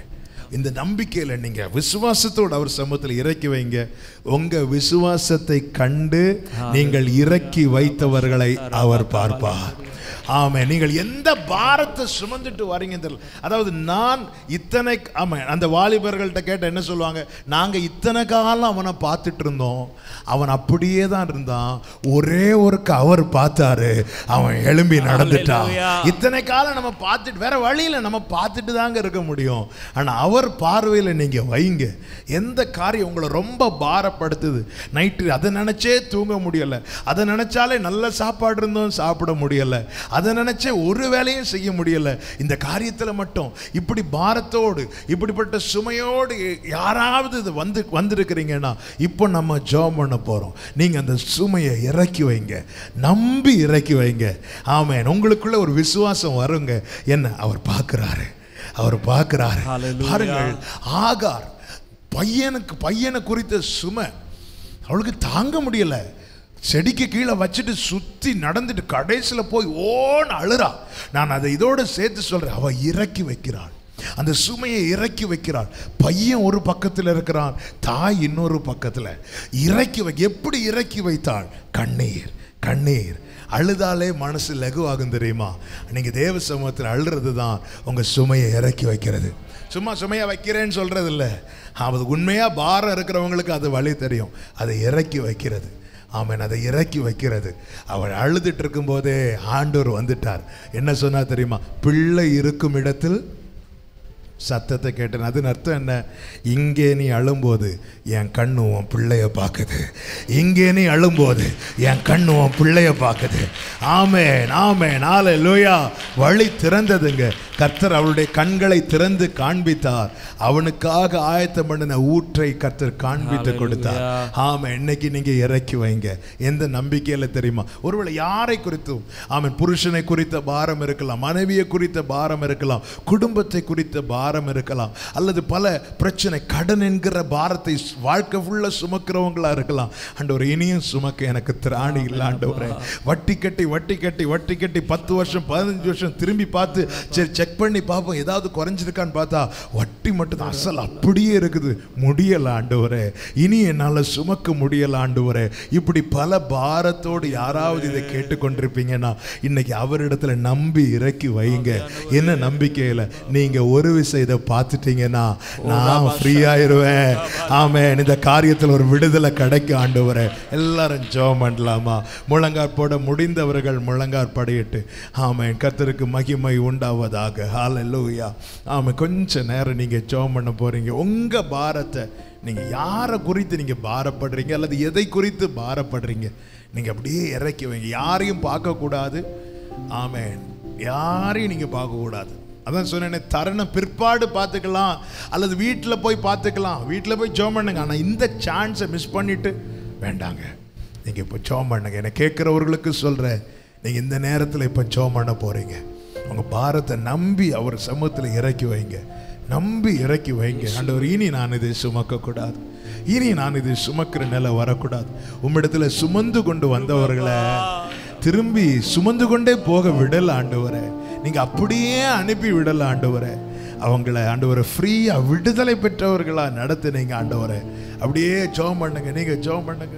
இந்த நம்பிக்கையில நீங்க விசுவாசத்தோடு அவர் சமூகத்தில் இறக்கி வைங்க. உங்க விசுவாசத்தை கண்டு நீங்கள் இறக்கி வைத்தவர்களை அவர் பார்ப்பார். ஆமே. நீங்கள் எந்த பாரத்தை சுமந்துட்டு வரீங்க தெரியல. அதாவது நான் இத்தனை அந்த வாலிபர்கள்ட்ட கேட்ட என்ன சொல்லுவாங்க, நாங்க இத்தனை காலம் அவனை பார்த்துட்டு இருந்தோம், அவன் அப்படியே தான் இருந்தான், ஒரே ஒருக்கு அவர் பார்த்தாரு, அவன் எழும்பி நடந்துட்டான். இத்தனை காலம் நம்ம பார்த்துட்டு வேற வழியில நம்ம பார்த்துட்டு தாங்க இருக்க முடியும். ஆனா அவர் பார்வையில் நீங்க வைங்க. எந்த காரியம் உங்களை ரொம்ப பாரப்படுத்துது, நைட்டு அதை நினைச்சே தூங்க முடியல, அதை நினைச்சாலே நல்ல சாப்பாடு இருந்தோம் சாப்பிட முடியல, அதை நினைச்சே ஒரு வேலையும் செய்ய முடியல, இந்த காரியத்தில் மட்டும் இப்படி பாரத்தோடு இப்படிப்பட்ட சுமையோடு யாராவது இது வந்திருக்கிறீங்கன்னா இப்போ நம்ம ஜெபம் பண்ண போறோம். நீங்க அந்த சுமையை இறக்கி வைங்க, நம்பி இறக்கி வைங்க. ஆமென். உங்களுக்குள்ள ஒரு விசுவாசம் வருங்க. என்ன அவர் பார்க்கிறாரு, அவர் பார்க்கிறாரு. பாருங்கள், ஆகார் பையனை குறித்த சுமை அவளுக்கு தாங்க முடியல. செடிக்கு கீழே வச்சுட்டு சுற்றி நடந்துட்டு கடைசியில் போய் ஓன்னு அழுறா. நான் அதை இதோடு சேர்த்து சொல்கிறேன், அவள் இறக்கி வைக்கிறாள், அந்த சுமையை இறக்கி வைக்கிறாள். பையன் ஒரு பக்கத்தில் இருக்கிறான், தாய் இன்னொரு பக்கத்தில். எப்படி இறக்கி வைத்தாள்? கண்ணீர் கண்ணீர். அழுதாலே மனசு லகுவாகும் தெரியுமா? நீங்கள் தேவ சமூகத்தில் அழுறது தான் உங்கள் சுமையை இறக்கி வைக்கிறது. சும்மா சுமையை வைக்கிறேன்னு சொல்கிறது இல்லை, அது உண்மையாக பாரம் இருக்கிறவங்களுக்கு அது வழி தெரியும். அதை இறக்கி வைக்கிறது. ஆமென். அதை இறக்கி வைக்கிறது. அவள் அழுதுட்டு இருக்கும்போதே ஆண்டவர் வந்துட்டார். என்ன சொன்னா தெரியுமா? பிள்ளை இருக்கும் இடத்தில் சத்தத்தை கேட்டேன். அதன் அர்த்தம் என்ன? இங்கே நீ அழும்போது என் கண்ணு உன் பிள்ளைய பார்க்குது, இங்கே நீ அழும்போது என் கண்ணு உன் பிள்ளைய பார்க்குது. ஆமென் ஆமென் ஹல்லேலூயா. வழி திறந்ததுங்க. கர்த்தர் அவளுடைய கண்களை திறந்து காண்பித்தார். அவனுக்காக ஆயத்தம் பண்ணின ஊற்றை கர்த்தர் காண்பித்து கொடுத்தார். ஆமென். இன்னைக்கு நீங்க இறக்கி வைங்க. எந்த நம்பிக்கையில தெரியுமா? ஒருவேளை யாரை குறித்தும், ஆமென், புருஷனை குறித்த பாரம் இருக்கலாம், மனைவியை குறித்த பாரம் இருக்கலாம், குடும்பத்தை குறித்த பாரம் இருக்கலாம், அல்லது பல பிரச்சனை, கடன் என்கிற பாரத்தை வாழ்க்கை ஃபுல்லா சுமக்கிறவங்களா இருக்கலாம். ஆண்டவரே, இனியும் சுமக்க எனக்கு திராணி இல்லை ஆண்டவரே. வட்டி கட்டி 10 வருஷம் 15 வருஷம் திரும்பி பார்த்து சரி செக் பண்ணி பார்ப்போம் ஏதாவது குறைஞ்சிருக்கான்னு பார்த்தா வட்டி மட்டும் தான், அசல் அப்படியே இருக்குது. முடியல ஆண்டவரே, இனி என்னால் சுமக்க முடியல ஆண்டவரே. இப்படி பல பாரத்தோடு யாராவது இதை கேட்டுக்கொண்டிருப்பீங்கன்னா இன்னைக்கு அவரிடத்துல நம்பி இறக்கி வைங்க. என்ன நம்பிக்கையில் நீங்க ஒரு விஷயம் இதை பார்த்துட்டீங்கன்னா நான் ஃப்ரீ ஆயிருவேன். ஆமென். இந்த காரியத்தில் ஒரு விடுதலை கிடைக்கும் ஆண்டவரே. எல்லாரும் ஜெபம் பண்ணலாமா? முழங்கார் போட முடிந்தவர்கள் முழங்கார் படியிட்டு ஆமென். கர்த்தருக்கு மகிமை உண்டாவதாக. ஹல்லேலூயா. ஆமென். கொஞ்ச நேரம் நீங்க ஜெபம் பண்ண போறீங்க. உங்க பாரத்தை நீங்க யாரை குறித்து நீங்க பாரப்படுறீங்க அல்லது எதை குறித்து பாரப்படுறீங்க நீங்க அப்படியே இறக்கி வைங்க. யாரையும் பார்க்க கூடாது. ஆமென். யாரையும் நீங்க பார்க்க கூடாது. அதான் சொன்னேன், தருணம் பிற்பாடு பார்த்துக்கலாம் அல்லது வீட்டில் போய் பார்த்துக்கலாம். வீட்டில் போய் ஜெபம் பண்ணுங்க. ஆனால் இந்த சான்ஸை மிஸ் பண்ணிட்டு வேண்டாங்க. நீங்கள் இப்போ ஜெபம் பண்ணுங்க. என்னை கேட்குறவர்களுக்கு சொல்கிறேன், நீங்கள் இந்த நேரத்தில் இப்போ ஜெபம் பண்ண போகிறீங்க. உங்கள் பாரத்தை நம்பி அவர் சமூகத்தில் இறக்கி வைங்க. நம்பி இறக்கி வைங்க. ஆண்டவர், இனி நான் இதை சுமக்கக்கூடாது, இனி நான் இது சுமக்கிற நிலை வரக்கூடாது. உம்மிடத்தில் சுமந்து கொண்டு வந்தவர்களை திரும்பி சுமந்து கொண்டே போக விடல ஆண்டவரே. நீங்க அப்படியே அனுப்பி விடல ஆண்டவரே. அவங்களை ஆண்டவரை ஃப்ரீயா விடுதலை பெற்றவர்களா நடத்துனீங்க ஆண்டவரே. அப்படியே ஜெபம் பண்ணுங்க. நீங்க ஜெபம் பண்ணுங்க.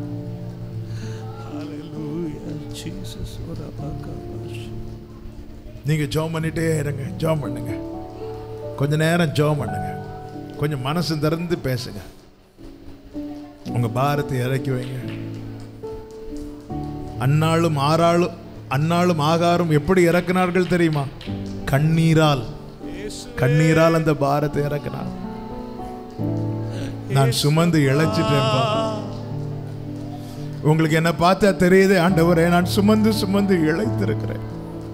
நீங்க ஜெபம் பண்ணிட்டே இருங்க. ஜெபம் பண்ணுங்க. கொஞ்ச நேரம் ஜெபம் பண்ணுங்க. கொஞ்சம் மனசு திறந்து பேசுங்க. உங்க பாரத்தை இறக்கி வைங்க. அன்னாளும் ஆகாரும் எப்படி இறக்கினார்கள் தெரியுமா? கண்ணீரால் அந்த பாரத்தை இறக்கினார். நான் சுமந்து இழைச்சிட்டேன்பா. உங்களுக்கு என்ன பார்த்தா தெரியுது ஆண்டவரே, நான் சுமந்து இழைத்திருக்கிறேன்.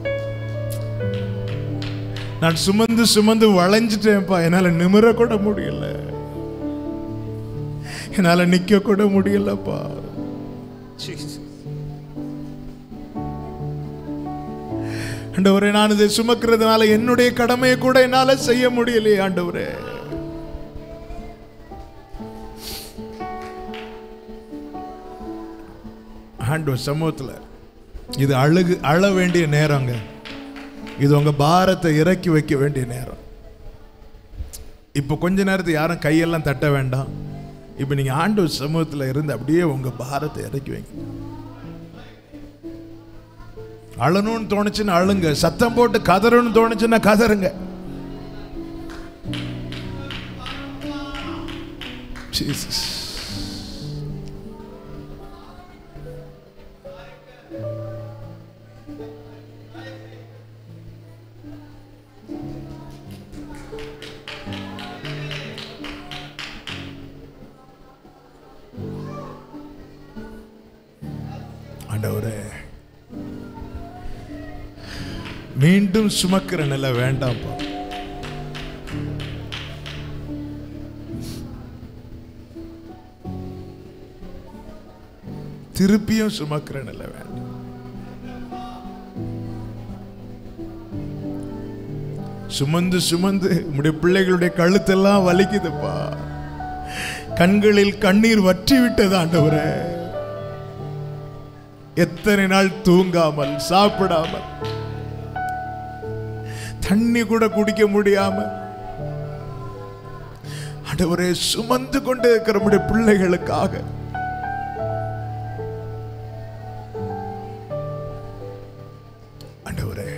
நான் சுமந்து வளைஞ்சிட்டேன்ப்பா. என்னால நிமிர கூட முடியல, என்னால நிக்க கூட முடியலப்பா. ஆண்டவரே, நான் இதை சுமக்கிறதுனால என்னுடைய கடமையை கூட என்னால செய்ய முடியலையே ஆண்டவரே. ஆண்டவர் சமூகத்துல இது அழ வேண்டிய நேரங்க. இது உங்க பாரத்தை இறக்கி வைக்க வேண்டிய நேரம். இப்போ கொஞ்ச நேரத்துக்கு யாரும் கையெல்லாம் தட்ட வேண்டாம். இப்போ நீங்க ஆண்டவர் சமூகத்தில் இருந்து அப்படியே உங்க பாரத்தை இறக்கி வைங்க. அழணும்னு தோணுச்சுன்னா அழுங்க, சத்தம் போட்டு கதறணும்னு தோணுச்சுன்னா கதறுங்க. ஜீசஸ். ஆண்டவரே, மீண்டும் சுமக்கிற நிலை வேண்டாம்ப்பா. திருப்பியும் சுமக்கிற நிலை வேண்டாம். சுமந்து சுமந்து உம்முடைய பிள்ளைகளுடைய கழுத்தெல்லாம் வலிக்குதுப்பா. கண்களில் கண்ணீர் வற்றி விட்டது ஆண்டவரே. எத்தனை நாள் தூங்காமல் சாப்பிடாமல் தண்ணி கூட குடிக்க முடியாம ஆண்டவரே சுமந்து கொண்டு இருக்கிற நம்முடைய பிள்ளைகளுக்காக ஆண்டவரே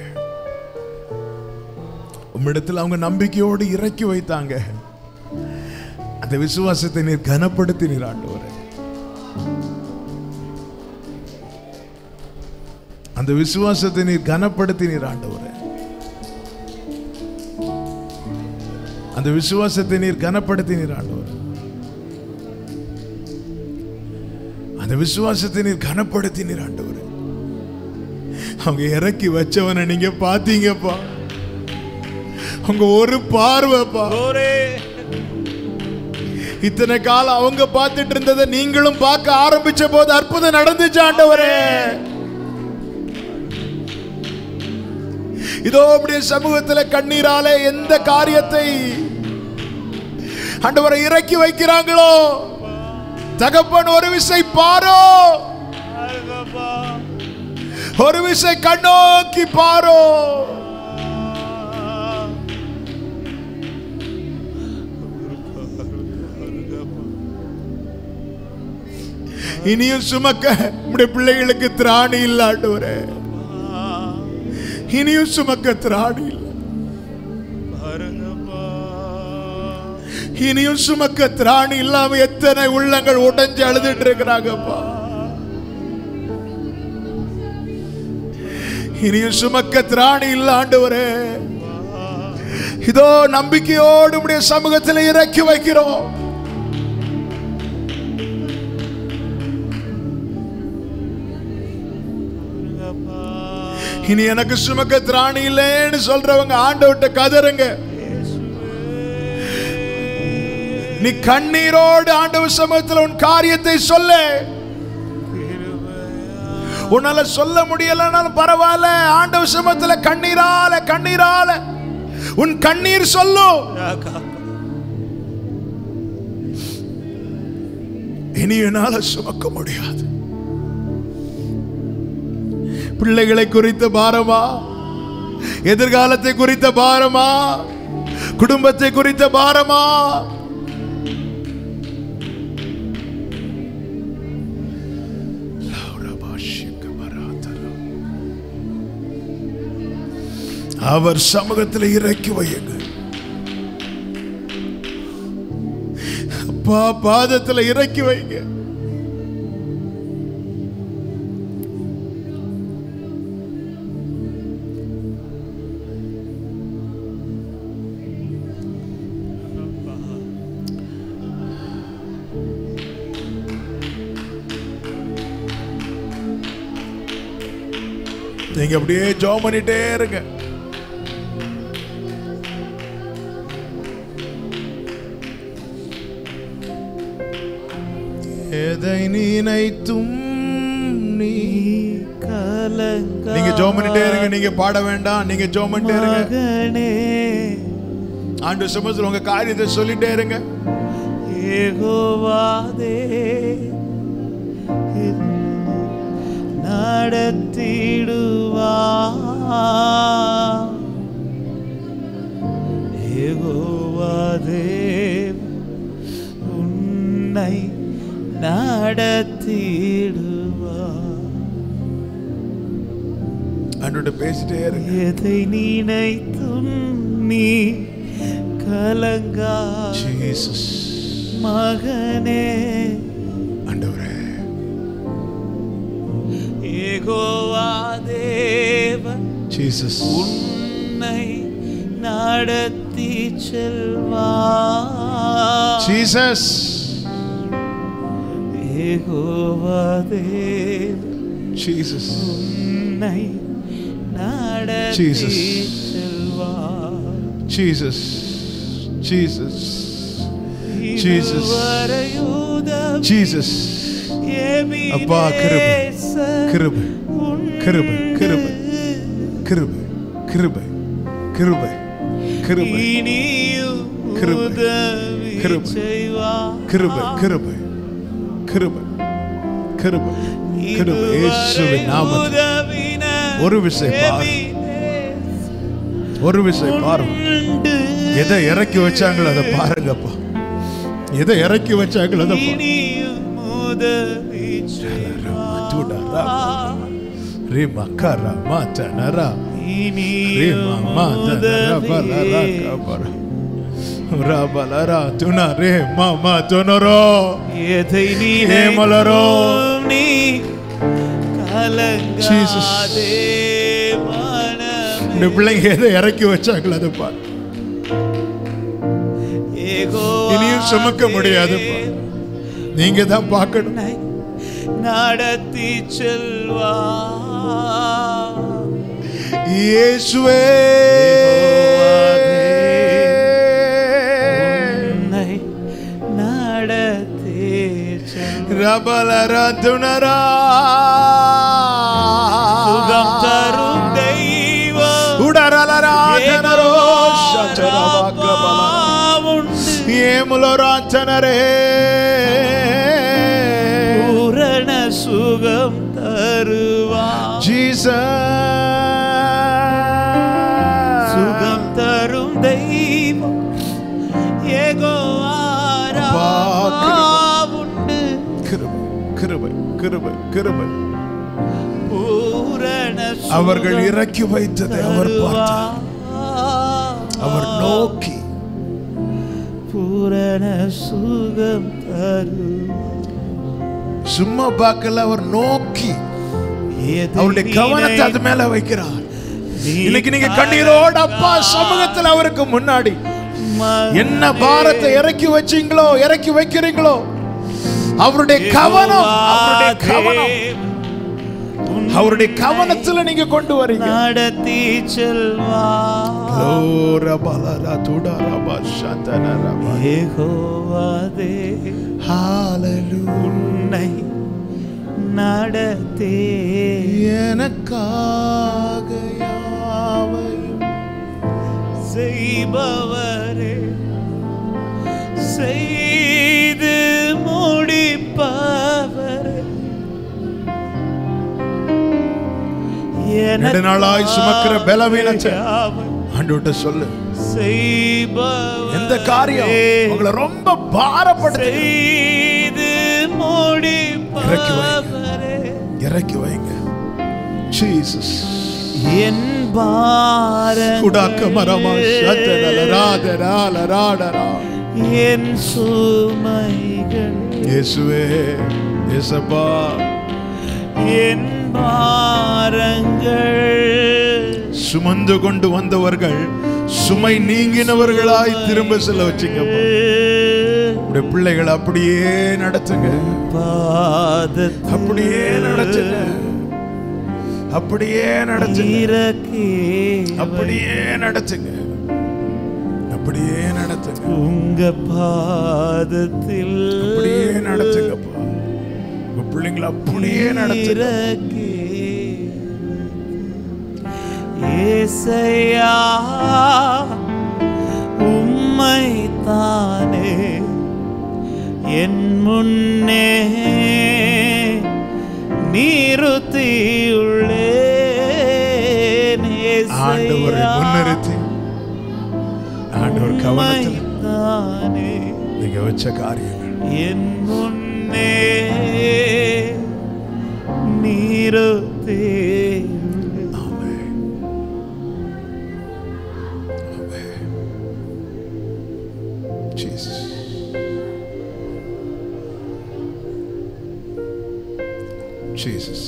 உம்மிடத்தில் அவங்க நம்பிக்கையோடு இறக்கி வைத்தாங்க. அந்த விசுவாசத்தை நீர் கனப்படுத்தினீர் ஆண்டவரே. அந்த விசுவாசத்தை நீர் கனப்படுத்தினீர் ஆண்டவரே. அந்த விசுவாசத்தை நீர் கனப்படுத்தினீர் ஆண்டவரே. அந்த விசுவாசத்தை நீர் கனப்படுத்தினீர் ஆண்டவரே. அவங்க இறக்கி வச்சவனை நீங்க பாத்தீங்கப்பா. அவங்க ஒரு பார்வைப்பா. இத்தனை காலம் அவங்க பார்த்துட்டு இருந்ததை நீங்களும் பார்க்க ஆரம்பிச்ச போது அற்புதம் நடந்துச்சு ஆண்டவரே. இதோ அப்படியே சமூகத்தில் கண்ணீராலே எந்த காரியத்தை ஆண்டவரை இறக்கி வைக்கிறாங்களோ, தகப்பன் ஒரு விசை பாரோ, ஒரு விசை கண்ணோக்கி பாரோ. இனியும் சுமக்க நம்முடைய பிள்ளைகளுக்கு திராணி இல்ல ஆண்டவரே. இனியும் சுமக்க திராணி இல்ல. இனியும் சுமக்க திராணி இல்லாம எத்தனை உள்ளங்கள் உடைஞ்சு அழுதுட்டு இருக்கிறாங்கப்பா. இனியும் சுமக்க திராணி இல்ல ஆண்டவரே. இதோ நம்பிக்கையோடு நம்முடைய சமூகத்தில் இறக்கி வைக்கிறோம். இனி எனக்கு சுமக்க திராணி இல்லைன்னு சொல்றவங்க ஆண்டவர்ட்ட கதறுங்க. நீ கண்ணீரோடு ஆண்டவர் சமூகத்தில் உன் காரியத்தை சொல்ல. உன்னால சொல்ல முடியலனாலும் பரவாயில்ல, ஆண்டவர் சமூகத்தில் கண்ணீரால கண்ணீரால உன் கண்ணீர் சொல்லும். இனி என்னால சுமக்க முடியாது. பிள்ளைகளை குறித்த பாரமா, எதிர்காலத்தை குறித்த பாரமா, குடும்பத்தை குறித்த பாரமா, அவர் சமூகத்தில் இறக்கி வையுங்க. அப்பா பாதத்தில் இறக்கி வைங்க. நீங்க அப்படியே ஜெபம் பண்ணிட்டே இருங்க. எதை நினைத்தும் நீ கலங்க. நீங்க ஜெபம் பண்ணிட்டே இருங்க. நீங்க பாட வேண்டாம். நீங்க ஜெபம் பண்ணிட்டே இருங்க. ஆண்டவர் சமூகத்தில் உங்க காரியத்தை சொல்லிட்டே இருங்க. யெகோவாதே நடத்திடுவா, யெகோவாதே நடத்திடுவார். அன்றோட பேசிட்டே இருங்க. எதை நினைத்தும் நீ கலங்கா ஜீசஸ் மகனே. ஆண்டவரே, யெகோவா தேவன் ஜீசஸ் உன்னை நடத்தி செல்வார். ஜீசஸ் யெகோவா தேவன் ஜீசஸ் உன்னை நடத்தி செல்வார். Jesus Jesus Jesus Jesus. அப்பா, கிருபை கிருபை கிருபை கிருபை கிருபை கிருபை கிருபை கிருபை கிருபை கிருபை கிருபை கிருபை கிருபை கிருபை கிருபை. இயேசுவின் நாமத்தில் ஒரு விஷயம் பாரு, ஒரு விஷயம் பாருங்க. எதை இறக்கி வச்சாங்களோ அதை பாருங்கப்பா. எதை இறக்கி வச்சாங்களோ அதை பிள்ளைங்க எதை இறக்கி வச்சாங்களோ அதை பாரு. இனியும் சுமக்க முடியாது, நீங்க தான் பார்க்கணும். நடத்தி செல்வா இயேசுவே, நடத்தி ரபலரா துணரா சுகம் தரும் தெய்வம் உடரலரா தனரோ சச்சரவாக்கபலா ஏமுலராச்சனரே பூரண சுகம் தருவா. ஜீசஸ் சுகம் தரும் தெய்வம் யெகோவா உண்டு. கிருபை கிருபை கிருபை கிருபை. பூரண அவர்கள் இறக்கி வைத்ததை அவர் பார்த்தார், அவர் நோக்கி பூரண சுகம் தரும். சும்மா பார்க்கல, அவர் நோக்கி அவருடைய கவனத்தை அது மேல வைக்கிறார். இன்னைக்கு நீங்க கண்ணீரோட அப்பா சமூகத்தில் அவருக்கு முன்னாடி என்ன பாரத்தை இறக்கி வச்சீங்களோ, இறக்கி வைக்கிறீங்களோ, அவருடைய கவனம், அவருடைய கவனம், அவருடைய கவனத்துல நீங்க கொண்டு வரீங்க. நடத்தி செல்வா யெகோவா உன்னை நடத்தே எனக்காக யாவையும் செய்பவரே, செய்து முடிப்பவரே, நெடுநாளாய் சுமக்கிற பலவீனத்தை ஆண்டவர்ட்ட சொல்லு. எந்த காரியம் உங்களை ரொம்ப பாரப்படுது, இறக்கி வைங்க. ஜீசஸ் என் என் சுமைகள் இயேசுவே, இயேசப்பா, என் பாரங்கள் சுமந்து கொண்டு வந்தவர்கள் சுமை நீங்கினவர்களாய் திரும்ப செல்ல வச்சுங்கப்பா. உடைய பிள்ளைகள் அப்படியே நடத்துங்க, அப்படியே நடத்துங்க, அப்படியே நடத்துங்க, அப்படியே நடத்துங்க, அப்படியே நடத்துங்க. உங்க பாதத்தில் அப்படியே நடத்துங்கப்பா. உங்க பிள்ளைங்களை அப்படியே நடத்துங்க. ஏசையா உம்மை தானே என் முன்னே நிறுத்தியுள்ளேன். ஆண்டவரை முன்னிறுத்தி ஆண்டவர் கவனத்தில் தானே நீங்க வச்ச காரியங்கள் என் முன்னே Jesus.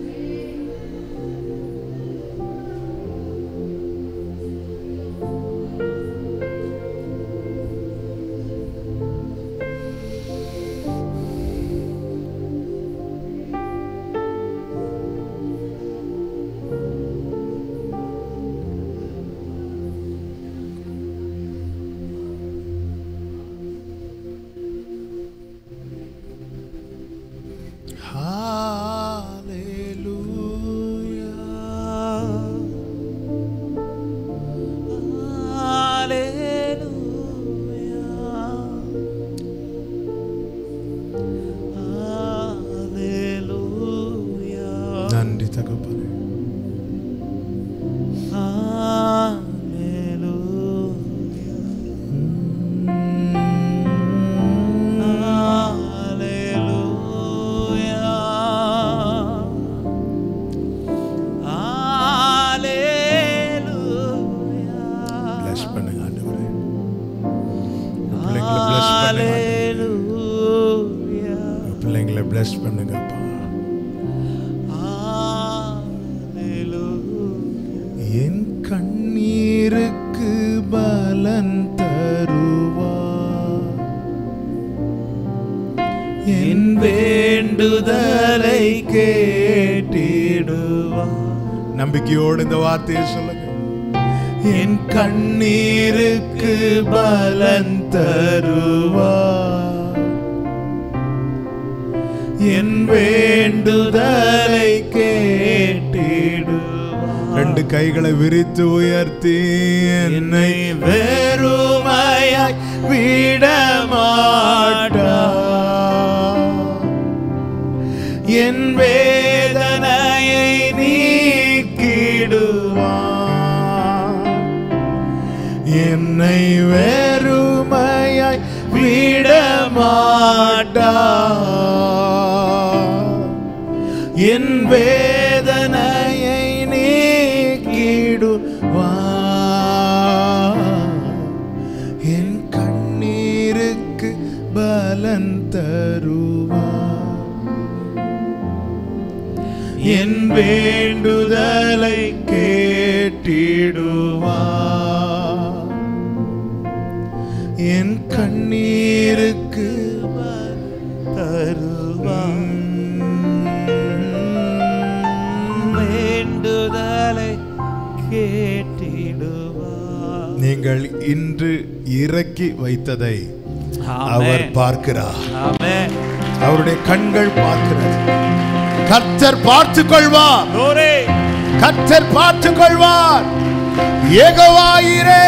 Bless பண்ணுங்கப்பா. என் கண்ணீருக்கு பலன் தருவார், என் வேண்டுதலை கேட்டிடுவார். நம்பிக்கையோடு இந்த வார்த்தையை சொல்லுங்க. என் கண்ணீருக்கு பலன் தருவார், என் வேண்டுதலை கேட்டிடுவார். ரெண்டு கைகளை விரித்து உயர்த்தி என்னை வெறுமையாய் விடமாட்டார், என் வேதனையை நீக்கிடுவார், என்னை வெறுமையாய் விடமாட்டார், என் வேதனையை நீக்கிடுவார், என் கண்ணீருக்கு பலன் தருவார், என் வேண்டுதலை கேட்டிடுவார், என் கண்ணீருக்கு தருவார், வேண்டுதலை கேட்டிடுவார். நீங்கள் இன்று இறக்கி வைத்ததை அவர் பார்க்கிறார். அவருடைய கண்கள் பார்க்கிறது. கர்த்தர் பார்த்துக் கொள்வார், கர்த்தர் பார்த்துக் கொள்வார். யெகோவா ஈரே.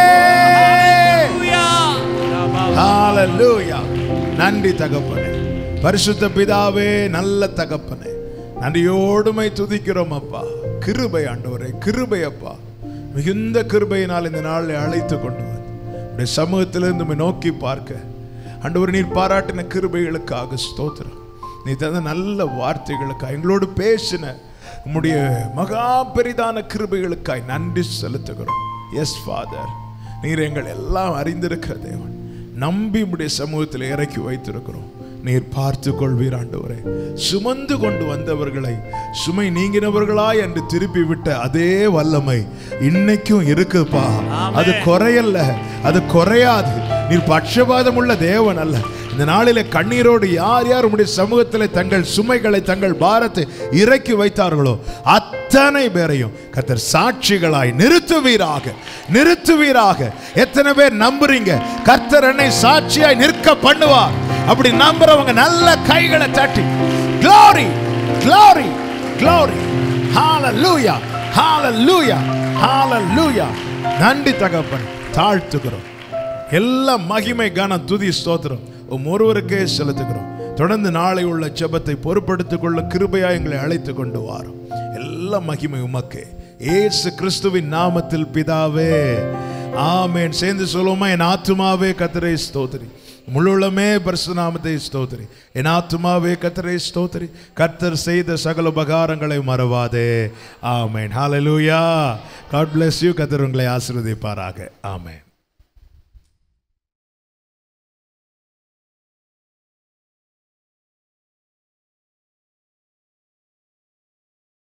ஹalleluya. நன்றி தகப்பனே, பரிசுத்த பிதாவே, நல்ல தகப்பனே, நன்றியோடுமை துதிக்கிறோம் அப்பா. கிருபை ஆண்டவரே, கிருபை அப்பா, மிகுந்த கிருபையினால் இந்த நாளை அழைத்து கொண்டு வந்து உடைய சமூகத்திலிருந்து நோக்கி பார்க்க ஆண்டவர் நீர் பாராட்டின கிருபைகளுக்காக ஸ்தோத்திரம். நீ தந்த நல்ல வார்த்தைகளுக்காய், எங்களோடு பேசின உம்முடைய மகா பெரிதான கிருபைகளுக்காய் நன்றி செலுத்துகிறோம். எஸ் ஃபாதர், நீர் எங்கள் எல்லாம் அறிந்திருக்கிற தேவன். நம்பி உம்முடைய சமூகத்தில் இறக்கி வைத்திருக்கிறோம். நீர் பார்த்து கொள்வீர் ஆண்டவரே. சுமந்து கொண்டு வந்தவர்களை சுமை நீங்கினவர்களாய் என்று திருப்பி விட்ட அதே வல்லமை இன்னைக்கும் இருக்குப்பா. அது குறையல்ல, அது குறையாது. நீர் பட்சபாதம் உள்ள தேவன் அல்ல. இந்த நாளிலே கண்ணீரோடு யார் யார் உம்முடைய சமூகத்தில் தங்கள் சுமைகளை, தங்கள் பாரத்தை இறக்கி வைத்தார்களோ அத்தனை பேரையும் கர்த்தர் சாட்சிகளாய் நிறுத்துவீராக, நிறுத்துவீராக. எத்தனை பேர் நம்புறீங்க கர்த்தர் என்னை சாட்சியாய் நிற்க பண்ணுவார்? அப்படி நம்புறவங்க நல்ல கைகளை தட்டி glory glory glory hallelujah hallelujah hallelujah. நன்றி தகப்பன், தாழ்த்துகிறோம். எல்லா மகிமை கன துதி ஸ்தோத்திரம் ஒருவருக்கே செலுத்துகிறோம். தொடர்ந்து நாளை உள்ள ஜெபத்தை பொறுப்படுத்திக் கொள்ள கிருபையா எங்களை அழைத்து கொண்டு வாரும். எல்லா மகிமை உமக்கே, இயேசு கிறிஸ்துவின் நாமத்தில் பிதாவே, ஆமென். சேர்ந்து சொல்லுவோமா? என் ஆத்துமாவே கர்த்தரை ஸ்தோத்திரி, முழுமே பரிசுத்த நாமத்தை ஸ்தோத்திரி. என் ஆத்துமாவே கர்த்தரை ஸ்தோத்திரி, கர்த்தர் செய்த சகல உபகாரங்களை மறவாதே. ஆமென். ஹalleluya. God bless you. கர்த்தர் உங்களை ஆசீர்வதிப்பாராக. ஆமென்.